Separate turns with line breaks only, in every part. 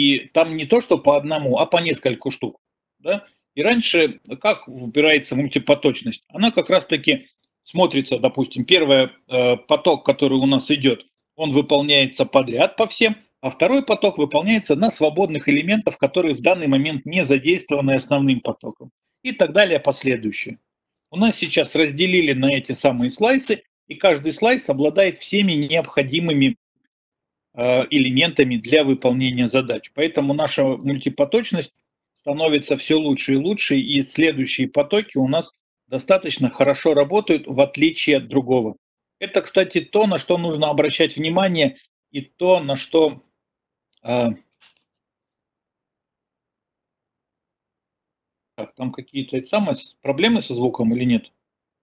И там не то, что по одному, а по нескольку штук. Да? И раньше как выбирается мультипоточность? Она как раз-таки смотрится, допустим, первый поток, который у нас идет, он выполняется подряд по всем, а второй поток выполняется на свободных элементах, которые в данный момент не задействованы основным потоком. И так далее последующие. У нас сейчас разделили на эти самые слайсы, и каждый слайс обладает всеми необходимыми элементами для выполнения задач. Поэтому наша мультипоточность становится все лучше и лучше, и следующие потоки у нас достаточно хорошо работают, в отличие от другого. Это, кстати, то, на что нужно обращать внимание, и то, на что... Так, там какие-то самые проблемы со звуком или нет?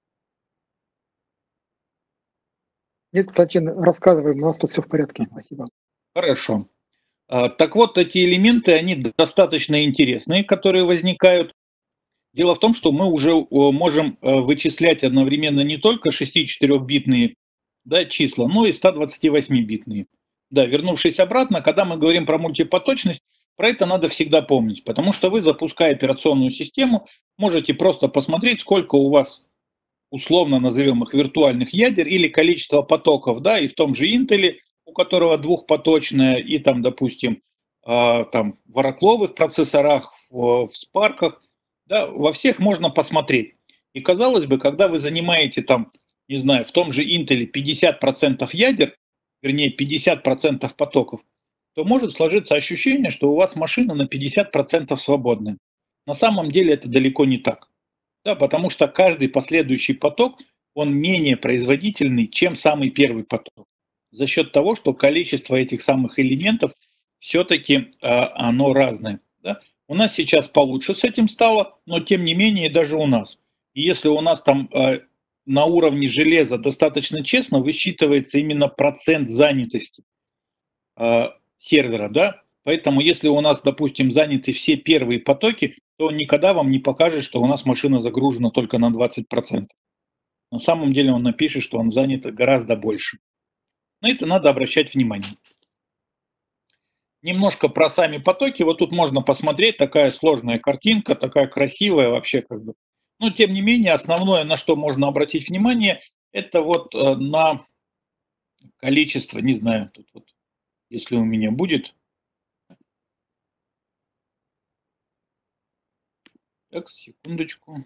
Нет, кстати, рассказывай, у нас тут все в порядке, спасибо.
Хорошо. Так вот, эти элементы, они достаточно интересные, которые возникают. Дело в том, что мы уже можем вычислять одновременно не только 64-битные, да, числа, но и 128-битные. Да, вернувшись обратно, когда мы говорим про мультипоточность, про это надо всегда помнить, потому что вы, запуская операционную систему, можете просто посмотреть, сколько у вас, условно назовем их, виртуальных ядер или количество потоков, да, и в том же Intel, у которого двухпоточная, и там, допустим, там в оракловых процессорах, в спарках, да, во всех можно посмотреть. И казалось бы, когда вы занимаете там, не знаю, в том же Intel 50% ядер, вернее 50% потоков, то может сложиться ощущение, что у вас машина на 50% свободная. На самом деле это далеко не так. Да, потому что каждый последующий поток, он менее производительный, чем самый первый поток. За счет того, что количество этих самых элементов все-таки оно разное. Да? У нас сейчас получше с этим стало, но тем не менее даже у нас. И если у нас там на уровне железа достаточно честно высчитывается именно процент занятости сервера, да, поэтому если у нас, допустим, заняты все первые потоки, то он никогда вам не покажет, что у нас машина загружена только на 20%. На самом деле он напишет, что он занят гораздо больше. На это надо обращать внимание. Немножко про сами потоки. Вот тут можно посмотреть, такая сложная картинка, такая красивая вообще как бы. Но тем не менее, основное, на что можно обратить внимание, это вот на количество, не знаю, тут вот, если у меня будет. Так, секундочку.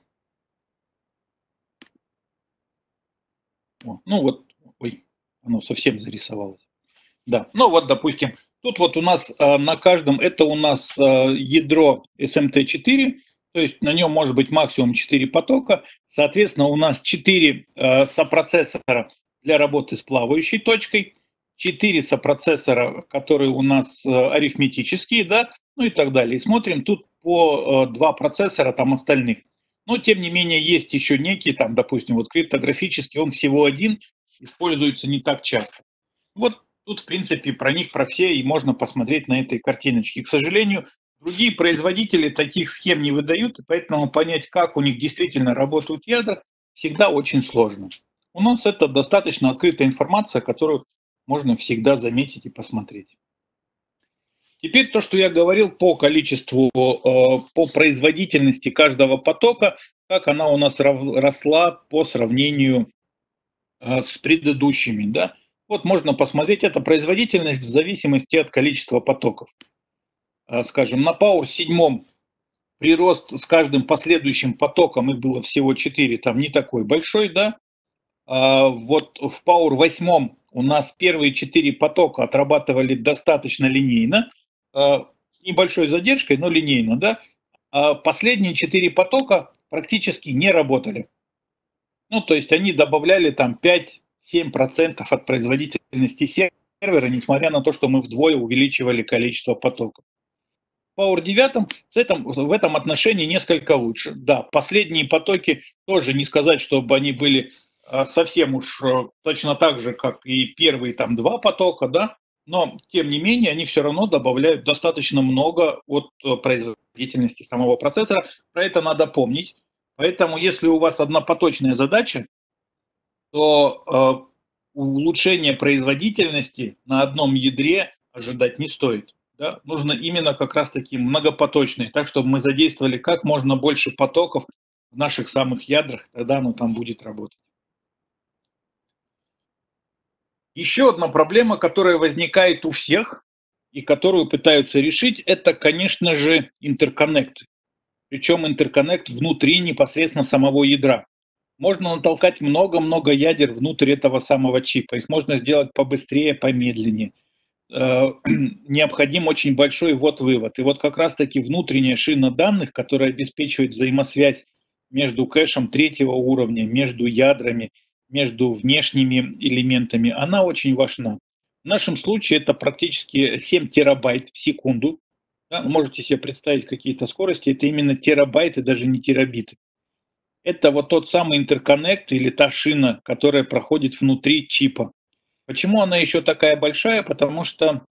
О, ну вот, ой, оно совсем зарисовалось. Да, ну вот, допустим, тут вот у нас на каждом, это у нас ядро SMT4, то есть на нем может быть максимум 4 потока. Соответственно, у нас 4 сопроцессора для работы с плавающей точкой, 4 сопроцессора, которые у нас арифметические, да, ну и так далее. И смотрим тут по 2 процессора там остальных. Но, тем не менее, есть еще некий, там, допустим, вот криптографический, он всего один, используется не так часто. Вот тут, в принципе, про них, про все, и можно посмотреть на этой картиночке. К сожалению, другие производители таких схем не выдают, и поэтому понять, как у них действительно работают ядра, всегда очень сложно. У нас это достаточно открытая информация, которую можно всегда заметить и посмотреть. Теперь то, что я говорил по количеству, по производительности каждого потока, как она у нас росла по сравнению с предыдущими. Да? Вот можно посмотреть, это производительность в зависимости от количества потоков. Скажем, на Power 7 прирост с каждым последующим потоком, их было всего 4, там не такой большой, да. Вот в Power 8 у нас первые 4 потока отрабатывали достаточно линейно, с небольшой задержкой, но линейно, да. А последние 4 потока практически не работали. Ну, то есть они добавляли там 5-7% от производительности сервера, несмотря на то, что мы вдвое увеличивали количество потоков. Power 9 в этом отношении несколько лучше. Да, последние потоки тоже не сказать, чтобы они были совсем уж точно так же, как и первые там 2 потока, да, но тем не менее они все равно добавляют достаточно много от производительности самого процессора. Про это надо помнить. Поэтому если у вас однопоточная задача, то улучшение производительности на одном ядре ожидать не стоит. Да? Нужно именно как раз-таки многопоточный, так, чтобы мы задействовали как можно больше потоков в наших самых ядрах, тогда оно там будет работать. Еще одна проблема, которая возникает у всех и которую пытаются решить, это, конечно же, интерконнект. Причем интерконнект внутри непосредственно самого ядра. Можно натолкать много-много ядер внутрь этого самого чипа. Их можно сделать побыстрее, помедленнее. Необходим очень большой ввод-вывод. И вот как раз-таки внутренняя шина данных, которая обеспечивает взаимосвязь между кэшем третьего уровня, между ядрами, между внешними элементами, она очень важна. В нашем случае это практически 7 терабайт в секунду. Да, можете себе представить какие-то скорости, это именно терабайты, даже не терабиты. Это вот тот самый интерконнект или та шина, которая проходит внутри чипа. Почему она еще такая большая? Потому что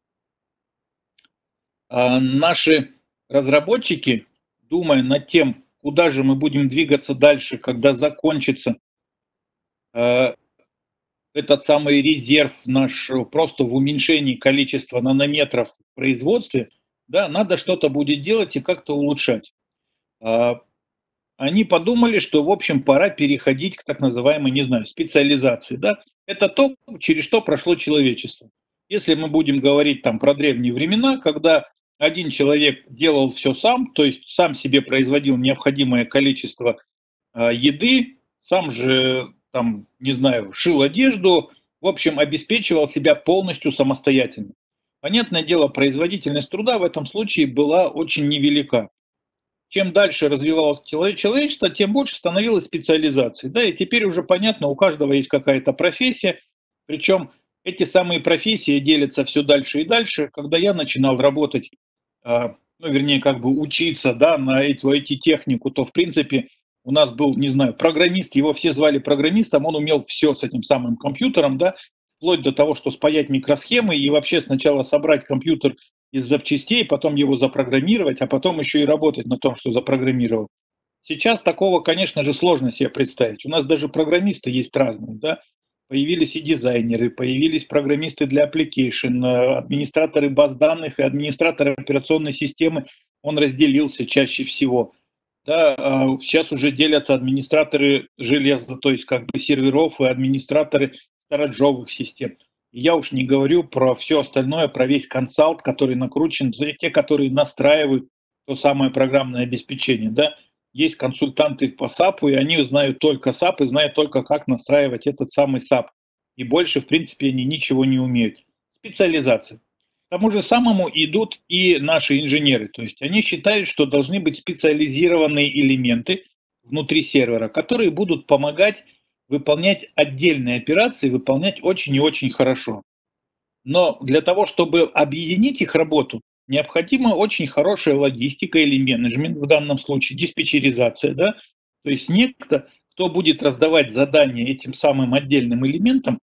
наши разработчики, думая над тем, куда же мы будем двигаться дальше, когда закончится этот самый резерв наш просто в уменьшении количества нанометров в производстве, да, надо что-то будет делать и как-то улучшать. Они подумали, что, в общем, пора переходить к так называемой, не знаю, специализации. Да? Это то, через что прошло человечество. Если мы будем говорить там про древние времена, когда один человек делал все сам, то есть сам себе производил необходимое количество еды, сам же, там, не знаю, шил одежду, в общем, обеспечивал себя полностью самостоятельно. Понятное дело, производительность труда в этом случае была очень невелика. Чем дальше развивалось человечество, тем больше становилось специализаций. Да, и теперь уже понятно, у каждого есть какая-то профессия, причем эти самые профессии делятся все дальше и дальше. Когда я начинал работать, ну, вернее, как бы учиться, да, на эту IT-технику, то, в принципе, у нас был, не знаю, программист, его все звали программистом, он умел все с этим самым компьютером, да, вплоть до того, что спаять микросхемы и вообще сначала собрать компьютер из запчастей, потом его запрограммировать, а потом еще и работать на том, что запрограммировал. Сейчас такого, конечно же, сложно себе представить. У нас даже программисты есть разные, да. Появились и дизайнеры, появились программисты для application, администраторы баз данных и администраторы операционной системы. Он разделился чаще всего. Да, сейчас уже делятся администраторы железа, то есть как бы серверов и администраторы стоrage'овых систем. И я уж не говорю про все остальное, про весь консалт, который накручен, те, которые настраивают то самое программное обеспечение. Да. Есть консультанты по SAP, и они знают только SAP и знают только, как настраивать этот самый SAP. И больше, в принципе, они ничего не умеют. Специализация. К тому же самому идут и наши инженеры. То есть они считают, что должны быть специализированные элементы внутри сервера, которые будут помогать выполнять отдельные операции, выполнять очень и очень хорошо. Но для того, чтобы объединить их работу, необходима очень хорошая логистика или менеджмент, в данном случае диспетчеризация, да? То есть некто, кто будет раздавать задания этим самым отдельным элементам,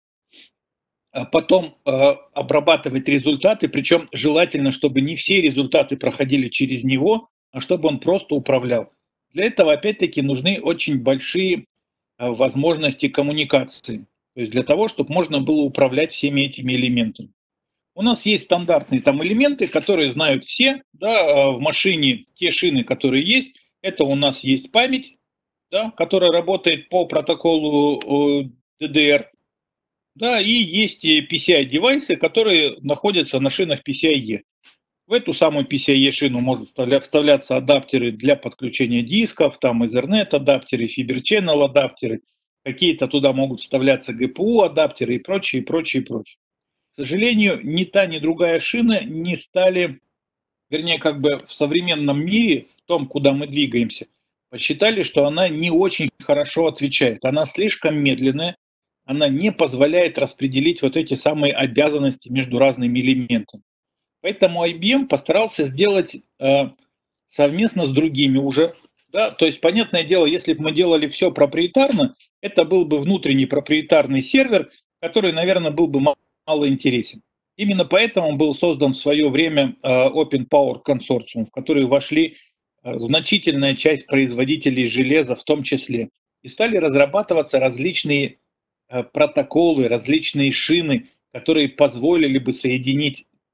а потом обрабатывать результаты, причем желательно, чтобы не все результаты проходили через него, а чтобы он просто управлял. Для этого, опять-таки, нужны очень большие возможности коммуникации. То есть для того, чтобы можно было управлять всеми этими элементами. У нас есть стандартные там элементы, которые знают все, да, в машине те шины, которые есть. Это у нас есть память, да, которая работает по протоколу DDR. Да, и есть PCI-девайсы, которые находятся на шинах PCIe. В эту самую PCIe-шину могут вставляться адаптеры для подключения дисков, там Ethernet адаптеры, Fiber Channel адаптеры, какие-то туда могут вставляться GPU адаптеры и прочее, прочее, прочее. К сожалению, ни та, ни другая шина не стали, вернее, как бы в современном мире, в том, куда мы двигаемся, посчитали, что она не очень хорошо отвечает. Она слишком медленная, она не позволяет распределить вот эти самые обязанности между разными элементами. Поэтому IBM постарался сделать совместно с другими уже. Да, то есть, понятное дело, если бы мы делали все проприетарно, это был бы внутренний проприетарный сервер, который, наверное, был бы мало интересен. Именно поэтому был создан в свое время Open Power Consortium, в который вошли значительная часть производителей железа в том числе. И стали разрабатываться различные протоколы, различные шины, которые позволили бы соединить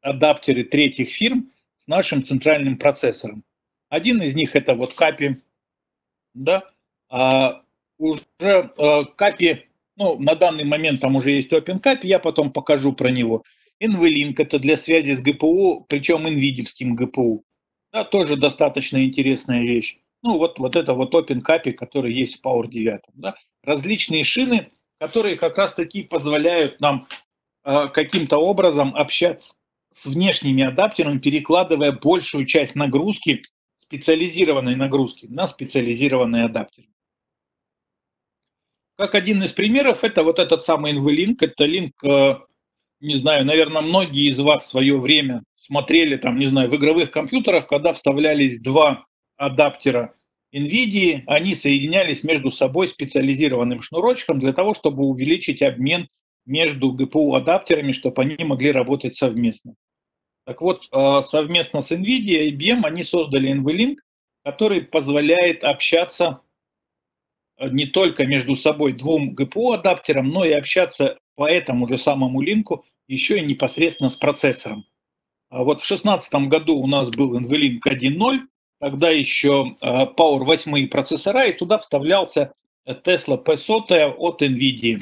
адаптеры третьих фирм с нашим центральным процессором. Один из них это вот CAPI, да, уже CAPI, ну, на данный момент там уже есть OpenCAPI, я потом покажу про него. NVLink это для связи с GPU, причем NVIDIA-вским GPU. Да, тоже достаточно интересная вещь. Ну, вот это вот OpenCAPI, который есть в Power 9. Да. Различные шины, которые как раз таки позволяют нам каким-то образом общаться с внешними адаптерами, перекладывая большую часть нагрузки, специализированной нагрузки, на специализированные адаптеры. Как один из примеров, это вот этот самый NVLink. Это линк, не знаю, наверное, многие из вас в свое время смотрели, там, не знаю, в игровых компьютерах, когда вставлялись два адаптера NVIDIA, они соединялись между собой специализированным шнурочком для того, чтобы увеличить обмен между GPU-адаптерами, чтобы они могли работать совместно. Так вот, совместно с NVIDIA и IBM они создали NVLink, который позволяет общаться не только между собой двум GPU-адаптерам, но и общаться по этому же самому линку еще и непосредственно с процессором. А вот в 2016 году у нас был NVLink 1.0, тогда еще Power 8 процессора, и туда вставлялся Tesla P100 от NVIDIA.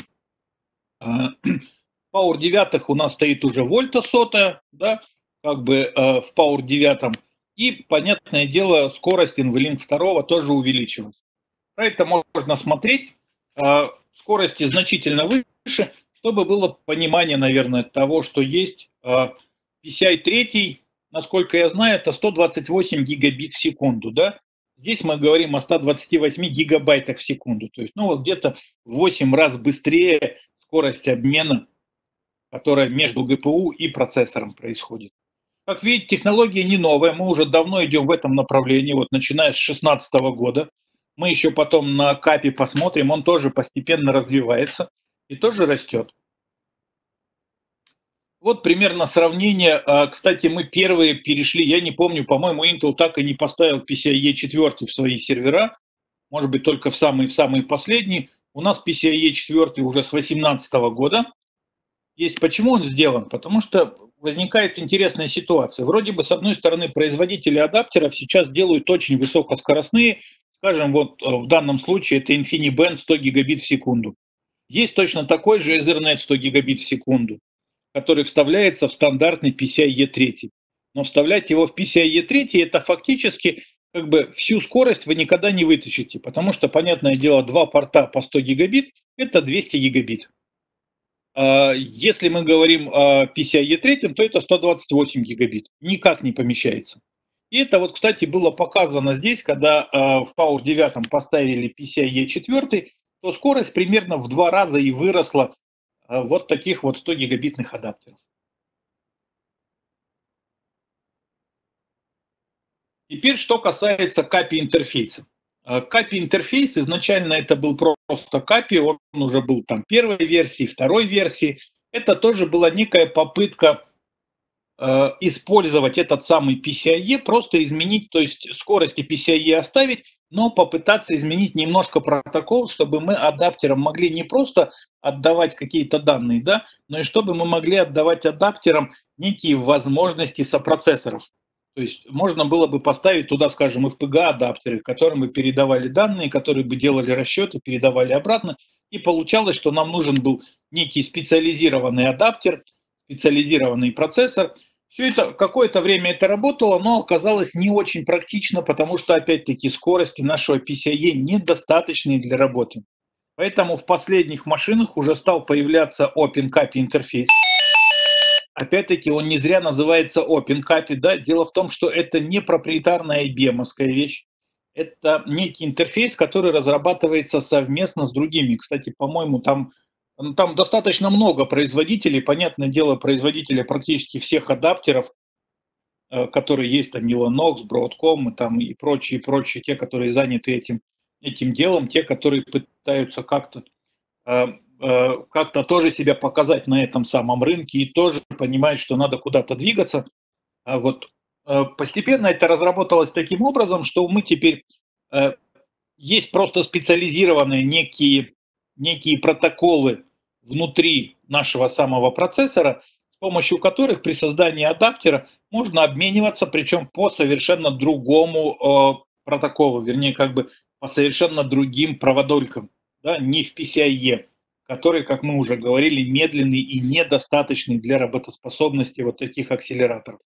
В Power 9 у нас стоит уже Volta 100, да, как бы в Power 9. И, понятное дело, скорость NVLink 2 тоже увеличилась. Про это можно смотреть. Скорости значительно выше, чтобы было понимание, наверное, того, что есть PCI 3, насколько я знаю, это 128 гигабит в секунду. Да? Здесь мы говорим о 128 гигабайтах в секунду. То есть, ну, вот где-то в 8 раз быстрее скорость обмена, которая между GPU и процессором происходит. Как видите, технология не новая, мы уже давно идем в этом направлении, вот начиная с 2016 года. Мы еще потом на CAPI посмотрим, он тоже постепенно развивается и тоже растет. Вот примерно сравнение. Кстати, мы первые перешли, я не помню, по-моему, Intel так и не поставил PCIe 4 в свои сервера, может быть, только в самые последние. У нас PCIe 4 уже с 2018 года есть. Почему он сделан? Потому что возникает интересная ситуация. Вроде бы, с одной стороны, производители адаптеров сейчас делают очень высокоскоростные, скажем, вот в данном случае это InfiniBand 100 гигабит в секунду. Есть точно такой же Ethernet 100 гигабит в секунду, который вставляется в стандартный PCIe 3. Но вставлять его в PCIe 3 это фактически как бы всю скорость вы никогда не вытащите, потому что, понятное дело, два порта по 100 гигабит это 200 гигабит. Если мы говорим о PCIe 3, то это 128 гигабит. Никак не помещается. И это вот, кстати, было показано здесь, когда в Power 9 поставили PCIe 4, то скорость примерно в 2 раза и выросла вот таких вот 100 гигабитных адаптеров. Теперь, что касается CAPI интерфейса. CAPI интерфейс изначально это был просто CAPI, он уже был там первой версии, второй версии. Это тоже была некая попытка использовать этот самый PCIe, просто изменить, то есть скорости PCIe оставить, но попытаться изменить немножко протокол, чтобы мы адаптерам могли не просто отдавать какие-то данные, да, но и чтобы мы могли отдавать адаптерам некие возможности сопроцессоров. То есть можно было бы поставить туда, скажем, FPGA-адаптеры, которым бы передавали данные, которые бы делали расчеты, передавали обратно. И получалось, что нам нужен был некий специализированный адаптер, специализированный процессор. Все это, какое-то время это работало, но оказалось не очень практично, потому что, опять-таки, скорости нашего PCIe недостаточные для работы. Поэтому в последних машинах уже стал появляться OpenCAPI интерфейс. Опять-таки, он не зря называется OpenCAPI. Да? Дело в том, что это не проприетарная IBM-овская вещь. Это некий интерфейс, который разрабатывается совместно с другими. Кстати, по-моему, там достаточно много производителей. Понятное дело, производители практически всех адаптеров, которые есть, там Mellanox, Broadcom и прочие, те, которые заняты этим делом, те, которые пытаются как-то тоже себя показать на этом самом рынке и тоже понимают, что надо куда-то двигаться. Вот постепенно это разработалось таким образом, что мы теперь есть просто специализированные некие протоколы внутри нашего самого процессора, с помощью которых при создании адаптера можно обмениваться, причем по совершенно другому протоколу, вернее, как бы по совершенно другим проводолькам, да, не в PCIe, который, как мы уже говорили, медленный и недостаточный для работоспособности вот таких акселераторов.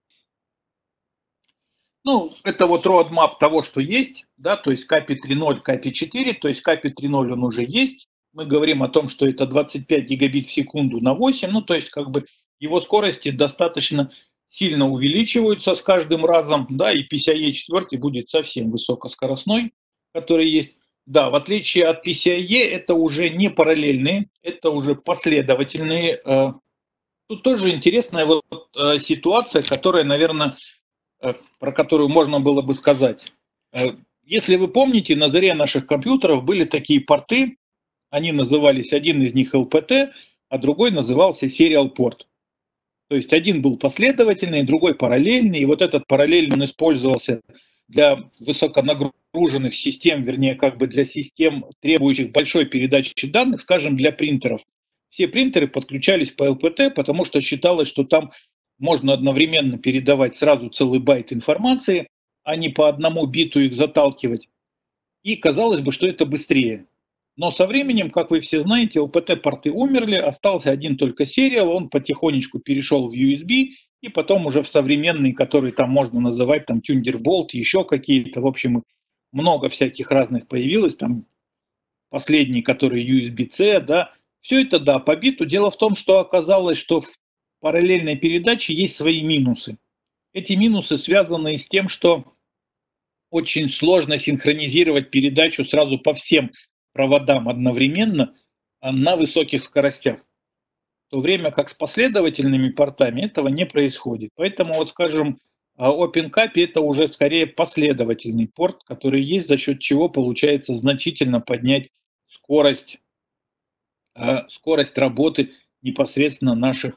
Ну, это вот roadmap того, что есть, да, то есть CAPI 3.0, CAPI 4, то есть CAPI 3.0 он уже есть. Мы говорим о том, что это 25 гигабит в секунду на 8, ну, то есть как бы его скорости достаточно сильно увеличиваются с каждым разом, да, и PCIe 4 будет совсем высокоскоростной, который есть. Да, в отличие от PCIe, это уже не параллельные, это уже последовательные. Тут тоже интересная вот ситуация, которая, наверное, про которую можно было бы сказать. Если вы помните, на заре наших компьютеров были такие порты, они назывались, один из них LPT, а другой назывался Serial Port. То есть один был последовательный, другой параллельный, и вот этот параллельный он использовался для высоконагруженных систем, вернее, как бы для систем, требующих большой передачи данных, скажем, для принтеров. Все принтеры подключались по LPT, потому что считалось, что там можно одновременно передавать сразу целый байт информации, а не по одному биту их заталкивать. И казалось бы, что это быстрее. Но со временем, как вы все знаете, LPT-порты умерли, остался один только сериал, он потихонечку перешел в USB, и потом уже в современный, который там можно называть там Thunderbolt, еще какие-то, в общем, много всяких разных появилось, там последний, который USB-C, да, все это, да, по биту. Дело в том, что оказалось, что в параллельной передаче есть свои минусы. Эти минусы связаны с тем, что очень сложно синхронизировать передачу сразу по всем проводам одновременно на высоких скоростях. В то время как с последовательными портами этого не происходит. Поэтому, вот скажем, OpenCAPI это уже скорее последовательный порт, который есть, за счет чего получается значительно поднять скорость, скорость работы непосредственно наших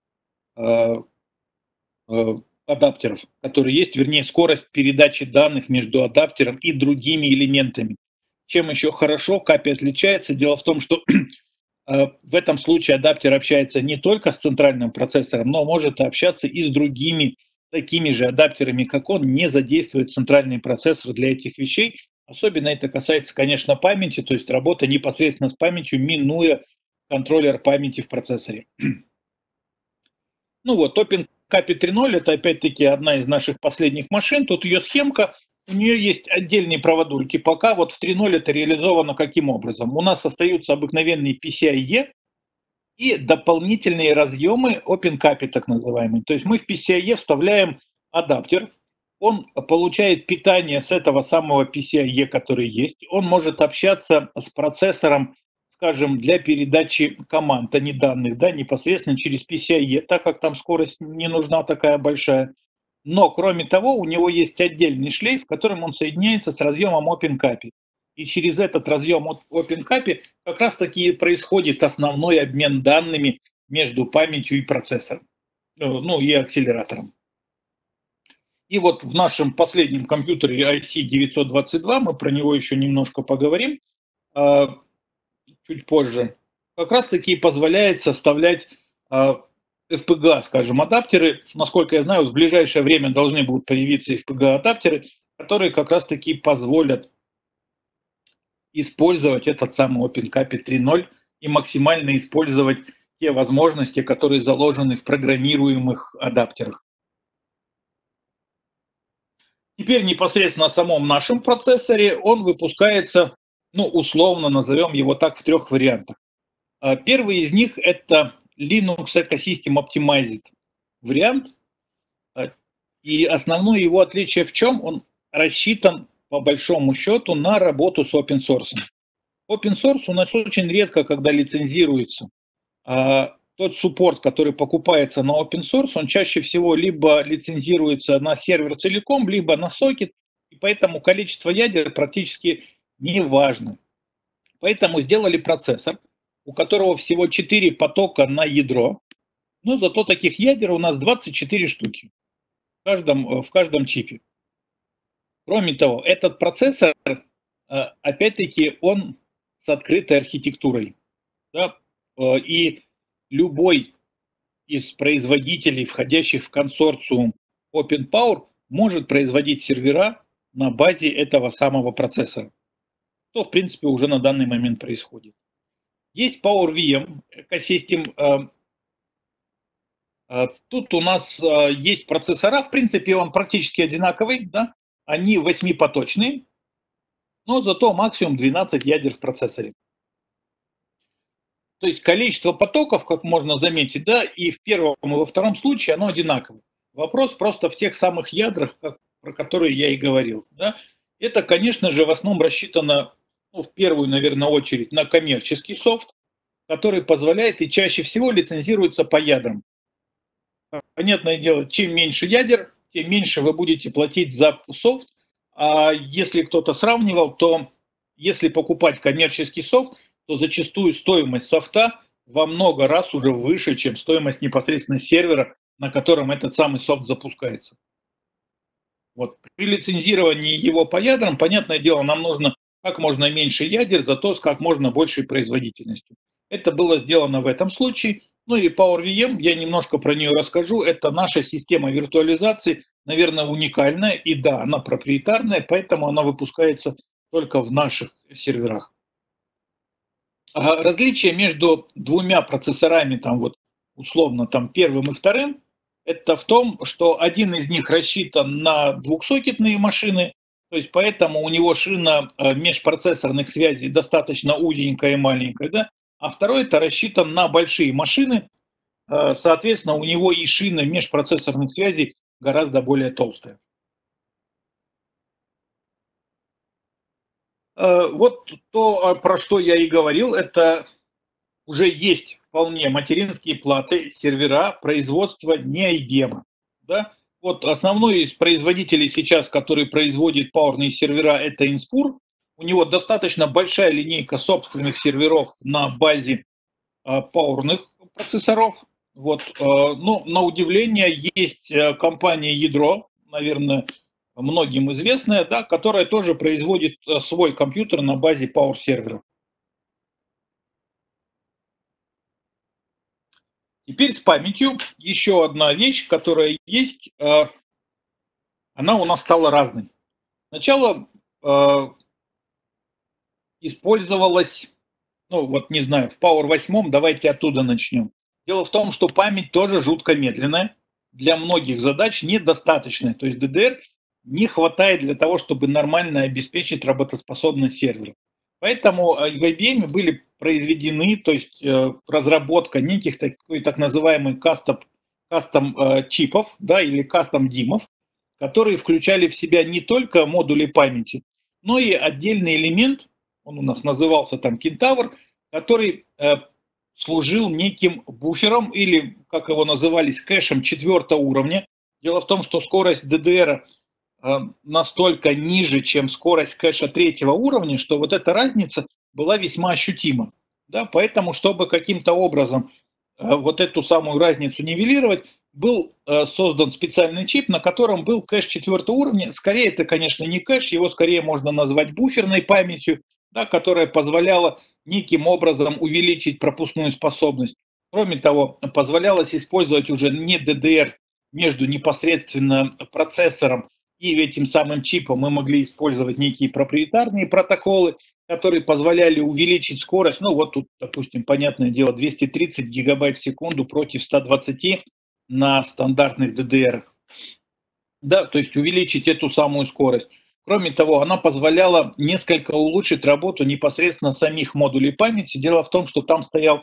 адаптеров, которые есть, вернее, скорость передачи данных между адаптером и другими элементами. Чем еще хорошо CAPI отличается? Дело в том, что в этом случае адаптер общается не только с центральным процессором, но может общаться и с другими такими же адаптерами, как он, не задействует центральный процессор для этих вещей. Особенно это касается, конечно, памяти, то есть работа непосредственно с памятью, минуя контроллер памяти в процессоре. Ну вот, OpenCAPI 3.0 это опять-таки одна из наших последних машин. Тут ее схемка, у нее есть отдельные проводульки. Пока вот в 3.0 это реализовано каким образом? У нас остаются обыкновенные PCIe и дополнительные разъемы OpenCAPI так называемые. То есть мы в PCIe вставляем адаптер, он получает питание с этого самого PCIe, который есть. Он может общаться с процессором, скажем, для передачи команд, а не данных, да, непосредственно через PCIe, так как там скорость не нужна такая большая. Но, кроме того, у него есть отдельный шлейф, в котором он соединяется с разъемом OpenCAPI. И через этот разъем OpenCAPI как раз таки происходит основной обмен данными между памятью и процессором, ну и акселератором. И вот в нашем последнем компьютере IC922, мы про него еще немножко поговорим чуть позже, как раз таки позволяет составлять FPGA, скажем, адаптеры. Насколько я знаю, в ближайшее время должны будут появиться FPGA-адаптеры, которые как раз таки позволят использовать этот самый OpenCAPI 3.0 и максимально использовать те возможности, которые заложены в программируемых адаптерах. Теперь непосредственно о самом нашем процессоре он выпускается, ну, условно назовем его так, в трех вариантах. Первый из них это Linux Ecosystem Optimized вариант. И основное его отличие в чем? Он рассчитан по большому счету на работу с open source. Open source у нас очень редко, когда лицензируется. Тот суппорт, который покупается на open source, он чаще всего либо лицензируется на сервер целиком, либо на сокет, и поэтому количество ядер практически не важно. Поэтому сделали процессор, у которого всего 4 потока на ядро, но зато таких ядер у нас 24 штуки в каждом чипе. Кроме того, этот процессор, опять-таки, он с открытой архитектурой. Да? И любой из производителей, входящих в консорциум OpenPower, может производить сервера на базе этого самого процессора. Что, в принципе, уже на данный момент происходит. Есть PowerVM Ecosystem. Тут у нас есть процессора, в принципе, он практически одинаковый, да? Они 8-поточные, но зато максимум 12 ядер в процессоре. То есть количество потоков, как можно заметить, да, и в первом, и во втором случае оно одинаково. Вопрос просто в тех самых ядрах, про которые я и говорил. Да. Это, конечно же, в основном рассчитано, ну, в первую, наверное, очередь на коммерческий софт, который позволяет и чаще всего лицензируется по ядрам. Понятное дело, чем меньше ядер, тем меньше вы будете платить за софт. А если кто-то сравнивал, то если покупать коммерческий софт, то зачастую стоимость софта во много раз уже выше, чем стоимость непосредственно сервера, на котором этот самый софт запускается. Вот. При лицензировании его по ядрам, понятное дело, нам нужно как можно меньше ядер, зато с как можно большей производительностью. Это было сделано в этом случае. Ну и PowerVM, я немножко про нее расскажу. Это наша система виртуализации, наверное, уникальная. И да, она проприетарная, поэтому она выпускается только в наших серверах. Различие между двумя процессорами, там вот условно там первым и вторым, это в том, что один из них рассчитан на двухсокетные машины, то есть поэтому у него шина межпроцессорных связей достаточно узенькая и маленькая, да? А второй это рассчитан на большие машины, соответственно, у него и шина межпроцессорных связей гораздо более толстая. Вот то, про что я и говорил, это уже есть вполне материнские платы, сервера производства не IBM. Да? Вот основной из производителей сейчас, который производит пауэрные сервера, это Inspur. У него достаточно большая линейка собственных серверов на базе пауэрных процессоров. Вот. Ну, на удивление, есть компания Ядро, наверное, многим известная, да, которая тоже производит свой компьютер на базе Power сервера. Теперь с памятью еще одна вещь, которая есть, она у нас стала разной. Сначала использовалась, ну вот не знаю, в Power 8, давайте оттуда начнем. Дело в том, что память тоже жутко медленная, для многих задач недостаточная. То есть DDR не хватает для того, чтобы нормально обеспечить работоспособность сервера. Поэтому в IBM были произведены, то есть разработка неких так называемых кастом чипов, да, или кастом димов, которые включали в себя не только модули памяти, но и отдельный элемент, он у нас назывался там Кентавр, который служил неким буфером или, как его назывались, кэшем 4-го уровня. Дело в том, что скорость DDR настолько ниже, чем скорость кэша 3-го уровня, что вот эта разница была весьма ощутима. Да? Поэтому, чтобы каким-то образом вот эту самую разницу нивелировать, был создан специальный чип, на котором был кэш 4-го уровня. Скорее, это, конечно, не кэш, его скорее можно назвать буферной памятью, да, которая позволяла неким образом увеличить пропускную способность. Кроме того, позволялось использовать уже не DDR между непосредственно процессором и этим самым чипом. Мы могли использовать некие проприетарные протоколы, которые позволяли увеличить скорость. Ну вот тут, допустим, понятное дело, 230 гигабайт в секунду против 120 на стандартных DDR. Да, то есть увеличить эту самую скорость. Кроме того, она позволяла несколько улучшить работу непосредственно самих модулей памяти. Дело в том, что там стоит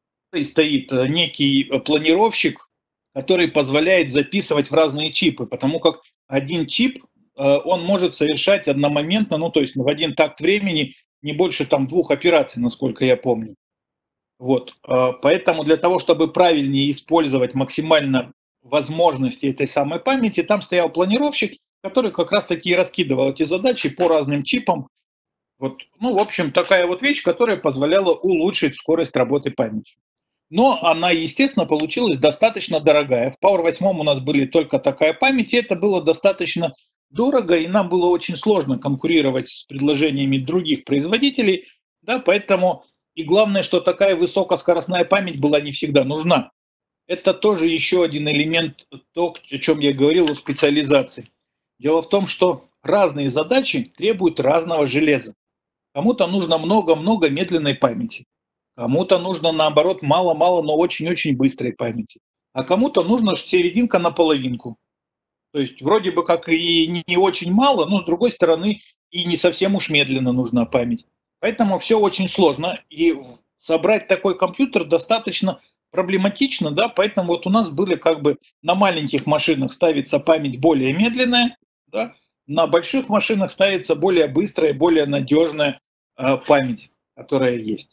некий планировщик, который позволяет записывать в разные чипы, потому как один чип, он может совершать одномоментно, ну то есть в один такт времени не больше там 2 операций, насколько я помню. Вот. Поэтому для того, чтобы правильнее использовать максимально возможности этой самой памяти, там стоял планировщик, который как раз таки и раскидывал эти задачи по разным чипам. Вот. Ну, в общем, такая вот вещь, которая позволяла улучшить скорость работы памяти. Но она, естественно, получилась достаточно дорогая. В Power 8 у нас были только такая память, и это было достаточно дорого, и нам было очень сложно конкурировать с предложениями других производителей. Да, поэтому и главное, что такая высокоскоростная память была не всегда нужна. это тоже еще один элемент, то, о чем я говорил, о специализации. Дело в том, что разные задачи требуют разного железа. Кому-то нужно много-много медленной памяти, кому-то нужно, наоборот, мало-мало, но очень-очень быстрой памяти, а кому-то нужно серединка на половинку. То есть вроде бы как и не очень мало, но с другой стороны и не совсем уж медленно нужна память. Поэтому все очень сложно, и собрать такой компьютер достаточно проблематично, да, поэтому вот у нас были как бы на маленьких машинах ставится память более медленная, да, на больших машинах ставится более быстрая, более надежная память, которая есть.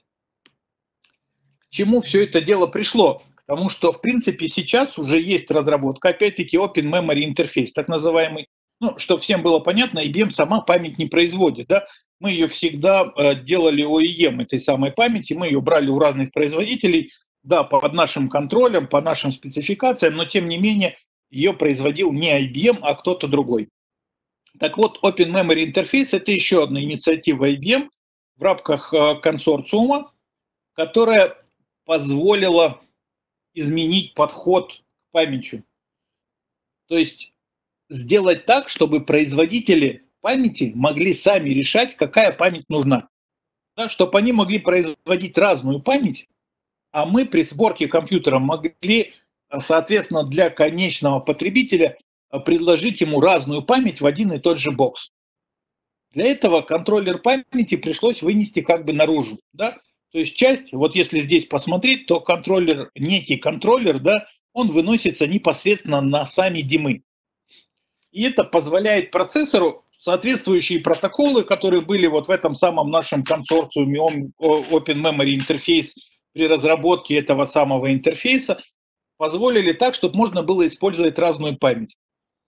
К чему все это дело пришло? К тому, что, в принципе, сейчас уже есть разработка, опять-таки, Open Memory Interface, так называемый. Ну, чтобы всем было понятно, IBM сама память не производит, да. Мы ее всегда делали OEM этой самой памяти, мы ее брали у разных производителей, да, под нашим контролем, по нашим спецификациям, но, тем не менее, ее производил не IBM, а кто-то другой. Так вот, Open Memory Interface – это еще одна инициатива IBM в рамках консорциума, которая позволила изменить подход к памяти. То есть сделать так, чтобы производители памяти могли сами решать, какая память нужна. Да, чтобы они могли производить разную память, а мы при сборке компьютера могли, соответственно, для конечного потребителя предложить ему разную память в один и тот же бокс. Для этого контроллер памяти пришлось вынести как бы наружу. Да? То есть часть, вот если здесь посмотреть, то контроллер, некий контроллер, да, он выносится непосредственно на сами димы. И это позволяет процессору соответствующие протоколы, которые были вот в этом самом нашем консорциуме Open Memory Interface при разработке этого самого интерфейса, позволили так, чтобы можно было использовать разную память.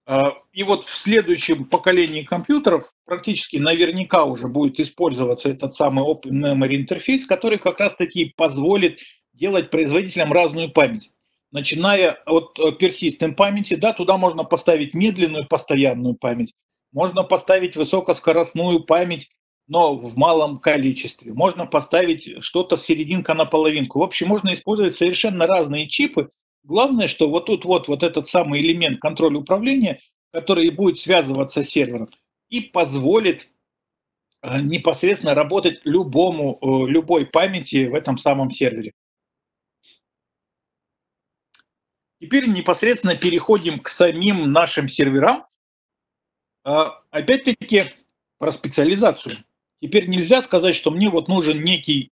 И вот в следующем поколении компьютеров практически наверняка уже будет использоваться этот самый Open Memory Interface, который как раз-таки позволит делать производителям разную память. Начиная от persistent памяти, да, туда можно поставить медленную постоянную память, можно поставить высокоскоростную память, но в малом количестве. Можно поставить что-то серединка на половинку. В общем, можно использовать совершенно разные чипы. Главное, что вот тут вот этот самый элемент контроля управления, который будет связываться с сервером и позволит непосредственно работать любой памяти в этом самом сервере. Теперь непосредственно переходим к самим нашим серверам. Опять-таки про специализацию. Теперь нельзя сказать, что мне вот нужен некий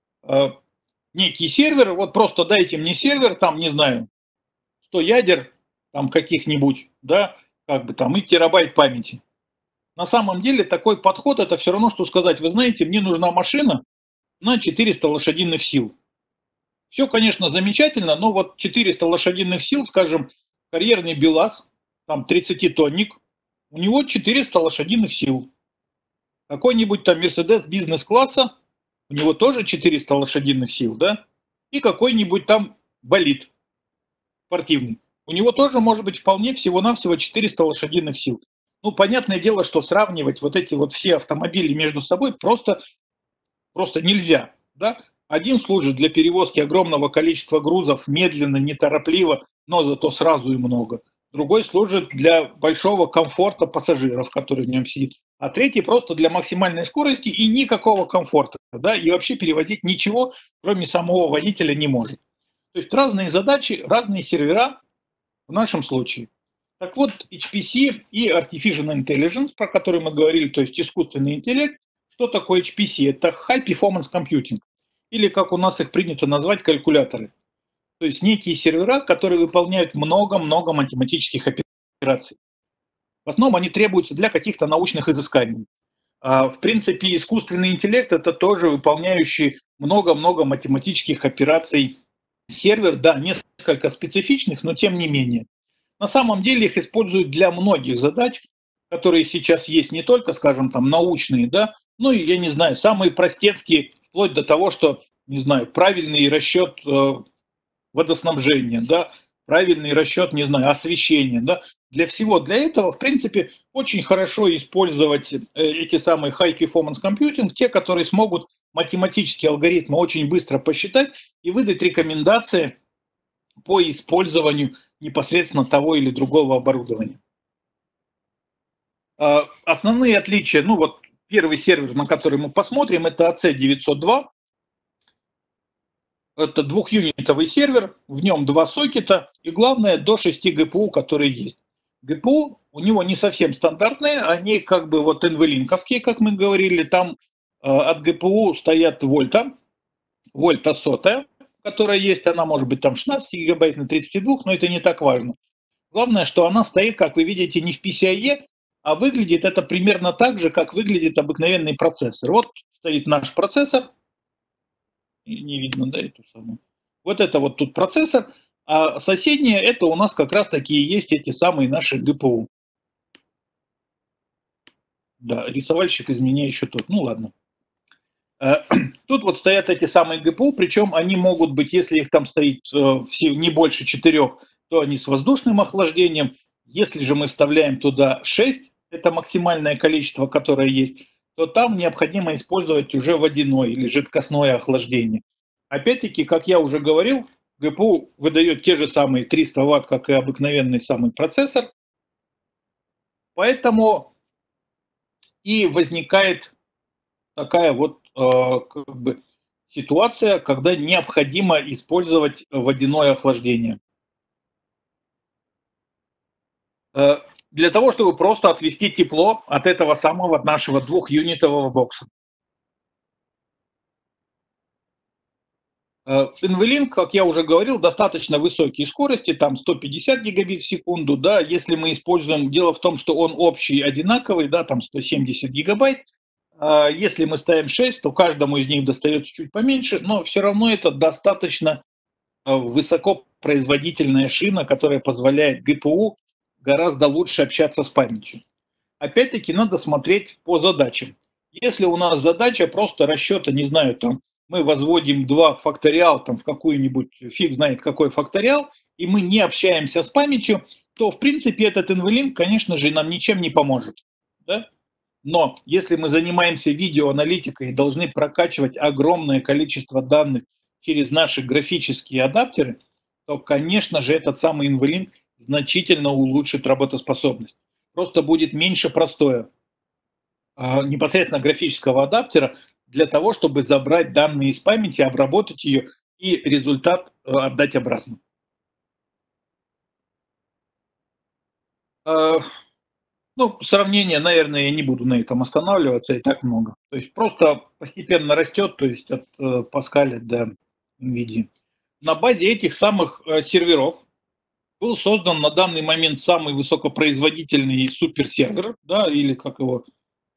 сервер, вот просто дайте мне сервер, там, не знаю, 100 ядер, там каких-нибудь, да, как бы там и терабайт памяти. На самом деле такой подход это все равно, что сказать, вы знаете, мне нужна машина на 400 лошадиных сил. Все, конечно, замечательно, но вот 400 лошадиных сил, скажем, карьерный БелАЗ, там 30-тонник, у него 400 лошадиных сил. Какой-нибудь там Мерседес бизнес-класса, у него тоже 400 лошадиных сил, да, и какой-нибудь там болид спортивный. У него тоже может быть вполне всего-навсего 400 лошадиных сил. Ну, понятное дело, что сравнивать вот эти вот все автомобили между собой просто нельзя. Да? Один служит для перевозки огромного количества грузов медленно, неторопливо, но зато сразу и много. Другой служит для большого комфорта пассажиров, которые в нем сидят. А третий просто для максимальной скорости и никакого комфорта. Да? И вообще перевозить ничего, кроме самого водителя, не может. То есть разные задачи, разные сервера в нашем случае. Так вот, HPC и Artificial Intelligence, про который мы говорили, то есть искусственный интеллект, что такое HPC? Это High Performance Computing, или как у нас их принято назвать, калькуляторы. То есть некие сервера, которые выполняют много-много математических операций. В основном они требуются для каких-то научных изысканий. В принципе, искусственный интеллект – это тоже выполняющий много-много математических операций сервер, да, несколько специфичных, но тем не менее. На самом деле их используют для многих задач, которые сейчас есть, не только, скажем, там научные, да, ну и, я не знаю, самые простецкие, вплоть до того, что, не знаю, правильный расчет водоснабжения, да, правильный расчет, не знаю, освещения, да, для всего, для этого, в принципе, очень хорошо использовать эти самые high performance computing, те, которые смогут математические алгоритмы очень быстро посчитать и выдать рекомендации по использованию непосредственно того или другого оборудования. Основные отличия, ну вот первый сервер, на который мы посмотрим, это AC902. Это двухюнитовый сервер, в нем 2 сокета и, главное, до 6 ГПУ, которые есть. ГПУ у него не совсем стандартные, они как бы вот NVLink-овские, как мы говорили, там от ГПУ стоят вольта 100, которая есть, она может быть там 16 гигабайт на 32, но это не так важно. Главное, что она стоит, как вы видите, не в PCIe, а выглядит это примерно так же, как выглядит обыкновенный процессор. Вот стоит наш процессор, не видно, да, эту самую. Вот это вот тут процессор, а соседние это у нас как раз такие есть эти самые наши ГПУ. Да, рисовальщик из меня еще тот. Ну ладно. Тут вот стоят эти самые ГПУ, причем они могут быть, если их там стоит не больше 4, то они с воздушным охлаждением. Если же мы вставляем туда 6, это максимальное количество, которое есть, то там необходимо использовать уже водяное или жидкостное охлаждение. Опять-таки, как я уже говорил, ГПУ выдает те же самые 300 Вт, как и обыкновенный самый процессор. Поэтому и возникает такая вот как бы ситуация, когда необходимо использовать водяное охлаждение. Для того, чтобы просто отвести тепло от этого самого нашего двухюнитового бокса. NVLink, как я уже говорил, достаточно высокие скорости, там 150 гигабит в секунду, да, если мы используем, дело в том, что он общий одинаковый, да, там 170 гигабайт, если мы ставим 6, то каждому из них достается чуть поменьше, но все равно это достаточно высокопроизводительная шина, которая позволяет ГПУ гораздо лучше общаться с памятью. Опять-таки надо смотреть по задачам. Если у нас задача просто расчета, не знаю, там мы возводим 2 факториал там, в какую-нибудь, фиг знает какой факториал, и мы не общаемся с памятью, то в принципе этот NVLink, конечно же, нам ничем не поможет. Да? Но если мы занимаемся видеоаналитикой и должны прокачивать огромное количество данных через наши графические адаптеры, то, конечно же, этот самый NVLink значительно улучшит работоспособность. Просто будет меньше простоя непосредственно графического адаптера для того, чтобы забрать данные из памяти, обработать ее и результат отдать обратно. Ну, сравнение, наверное, я не буду на этом останавливаться, и так много. То есть просто постепенно растет, то есть от Паскаля до NVIDIA. На базе этих самых серверов был создан на данный момент самый высокопроизводительный суперсервер, да, или как его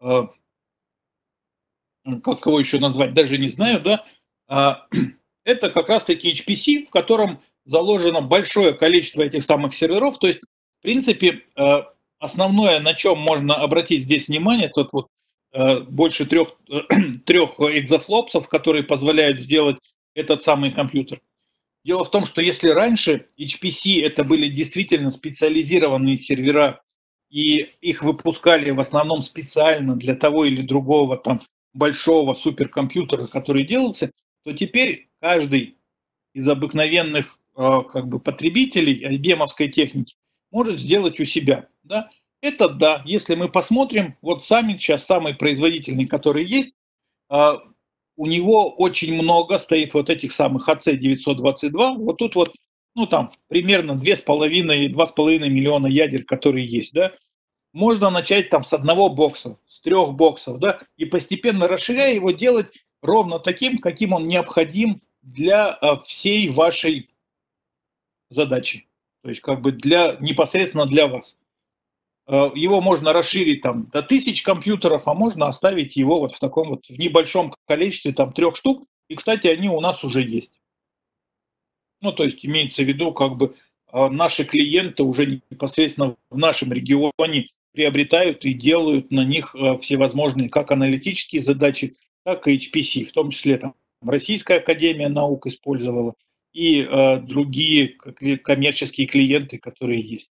еще назвать, даже не знаю, да. Это как раз-таки HPC, в котором заложено большое количество этих самых серверов. То есть, в принципе, основное, на чем можно обратить здесь внимание, это вот больше трех экзофлопсов, которые позволяют сделать этот самый компьютер. Дело в том, что если раньше HPC это были действительно специализированные сервера, и их выпускали в основном специально для того или другого там большого суперкомпьютера, который делался, то теперь каждый из обыкновенных как бы потребителей IBM-овской техники может сделать у себя. Да? Это да, если мы посмотрим, вот сами сейчас самый производительный, который есть, у него очень много стоит вот этих самых AC922. Вот тут вот, ну там примерно 2,5 миллиона ядер, которые есть, да. Можно начать там с одного бокса, с 3 боксов, да, и постепенно расширяя его, делать ровно таким, каким он необходим для всей вашей задачи. То есть как бы непосредственно для вас. Его можно расширить там до 1000 компьютеров, а можно оставить его вот в таком вот в небольшом количестве, там 3 штук. И, кстати, они у нас уже есть. Ну, то есть имеется в виду, как бы наши клиенты уже непосредственно в нашем регионе приобретают и делают на них всевозможные как аналитические задачи, так и HPC, в том числе там Российская академия наук использовала и другие коммерческие клиенты, которые есть.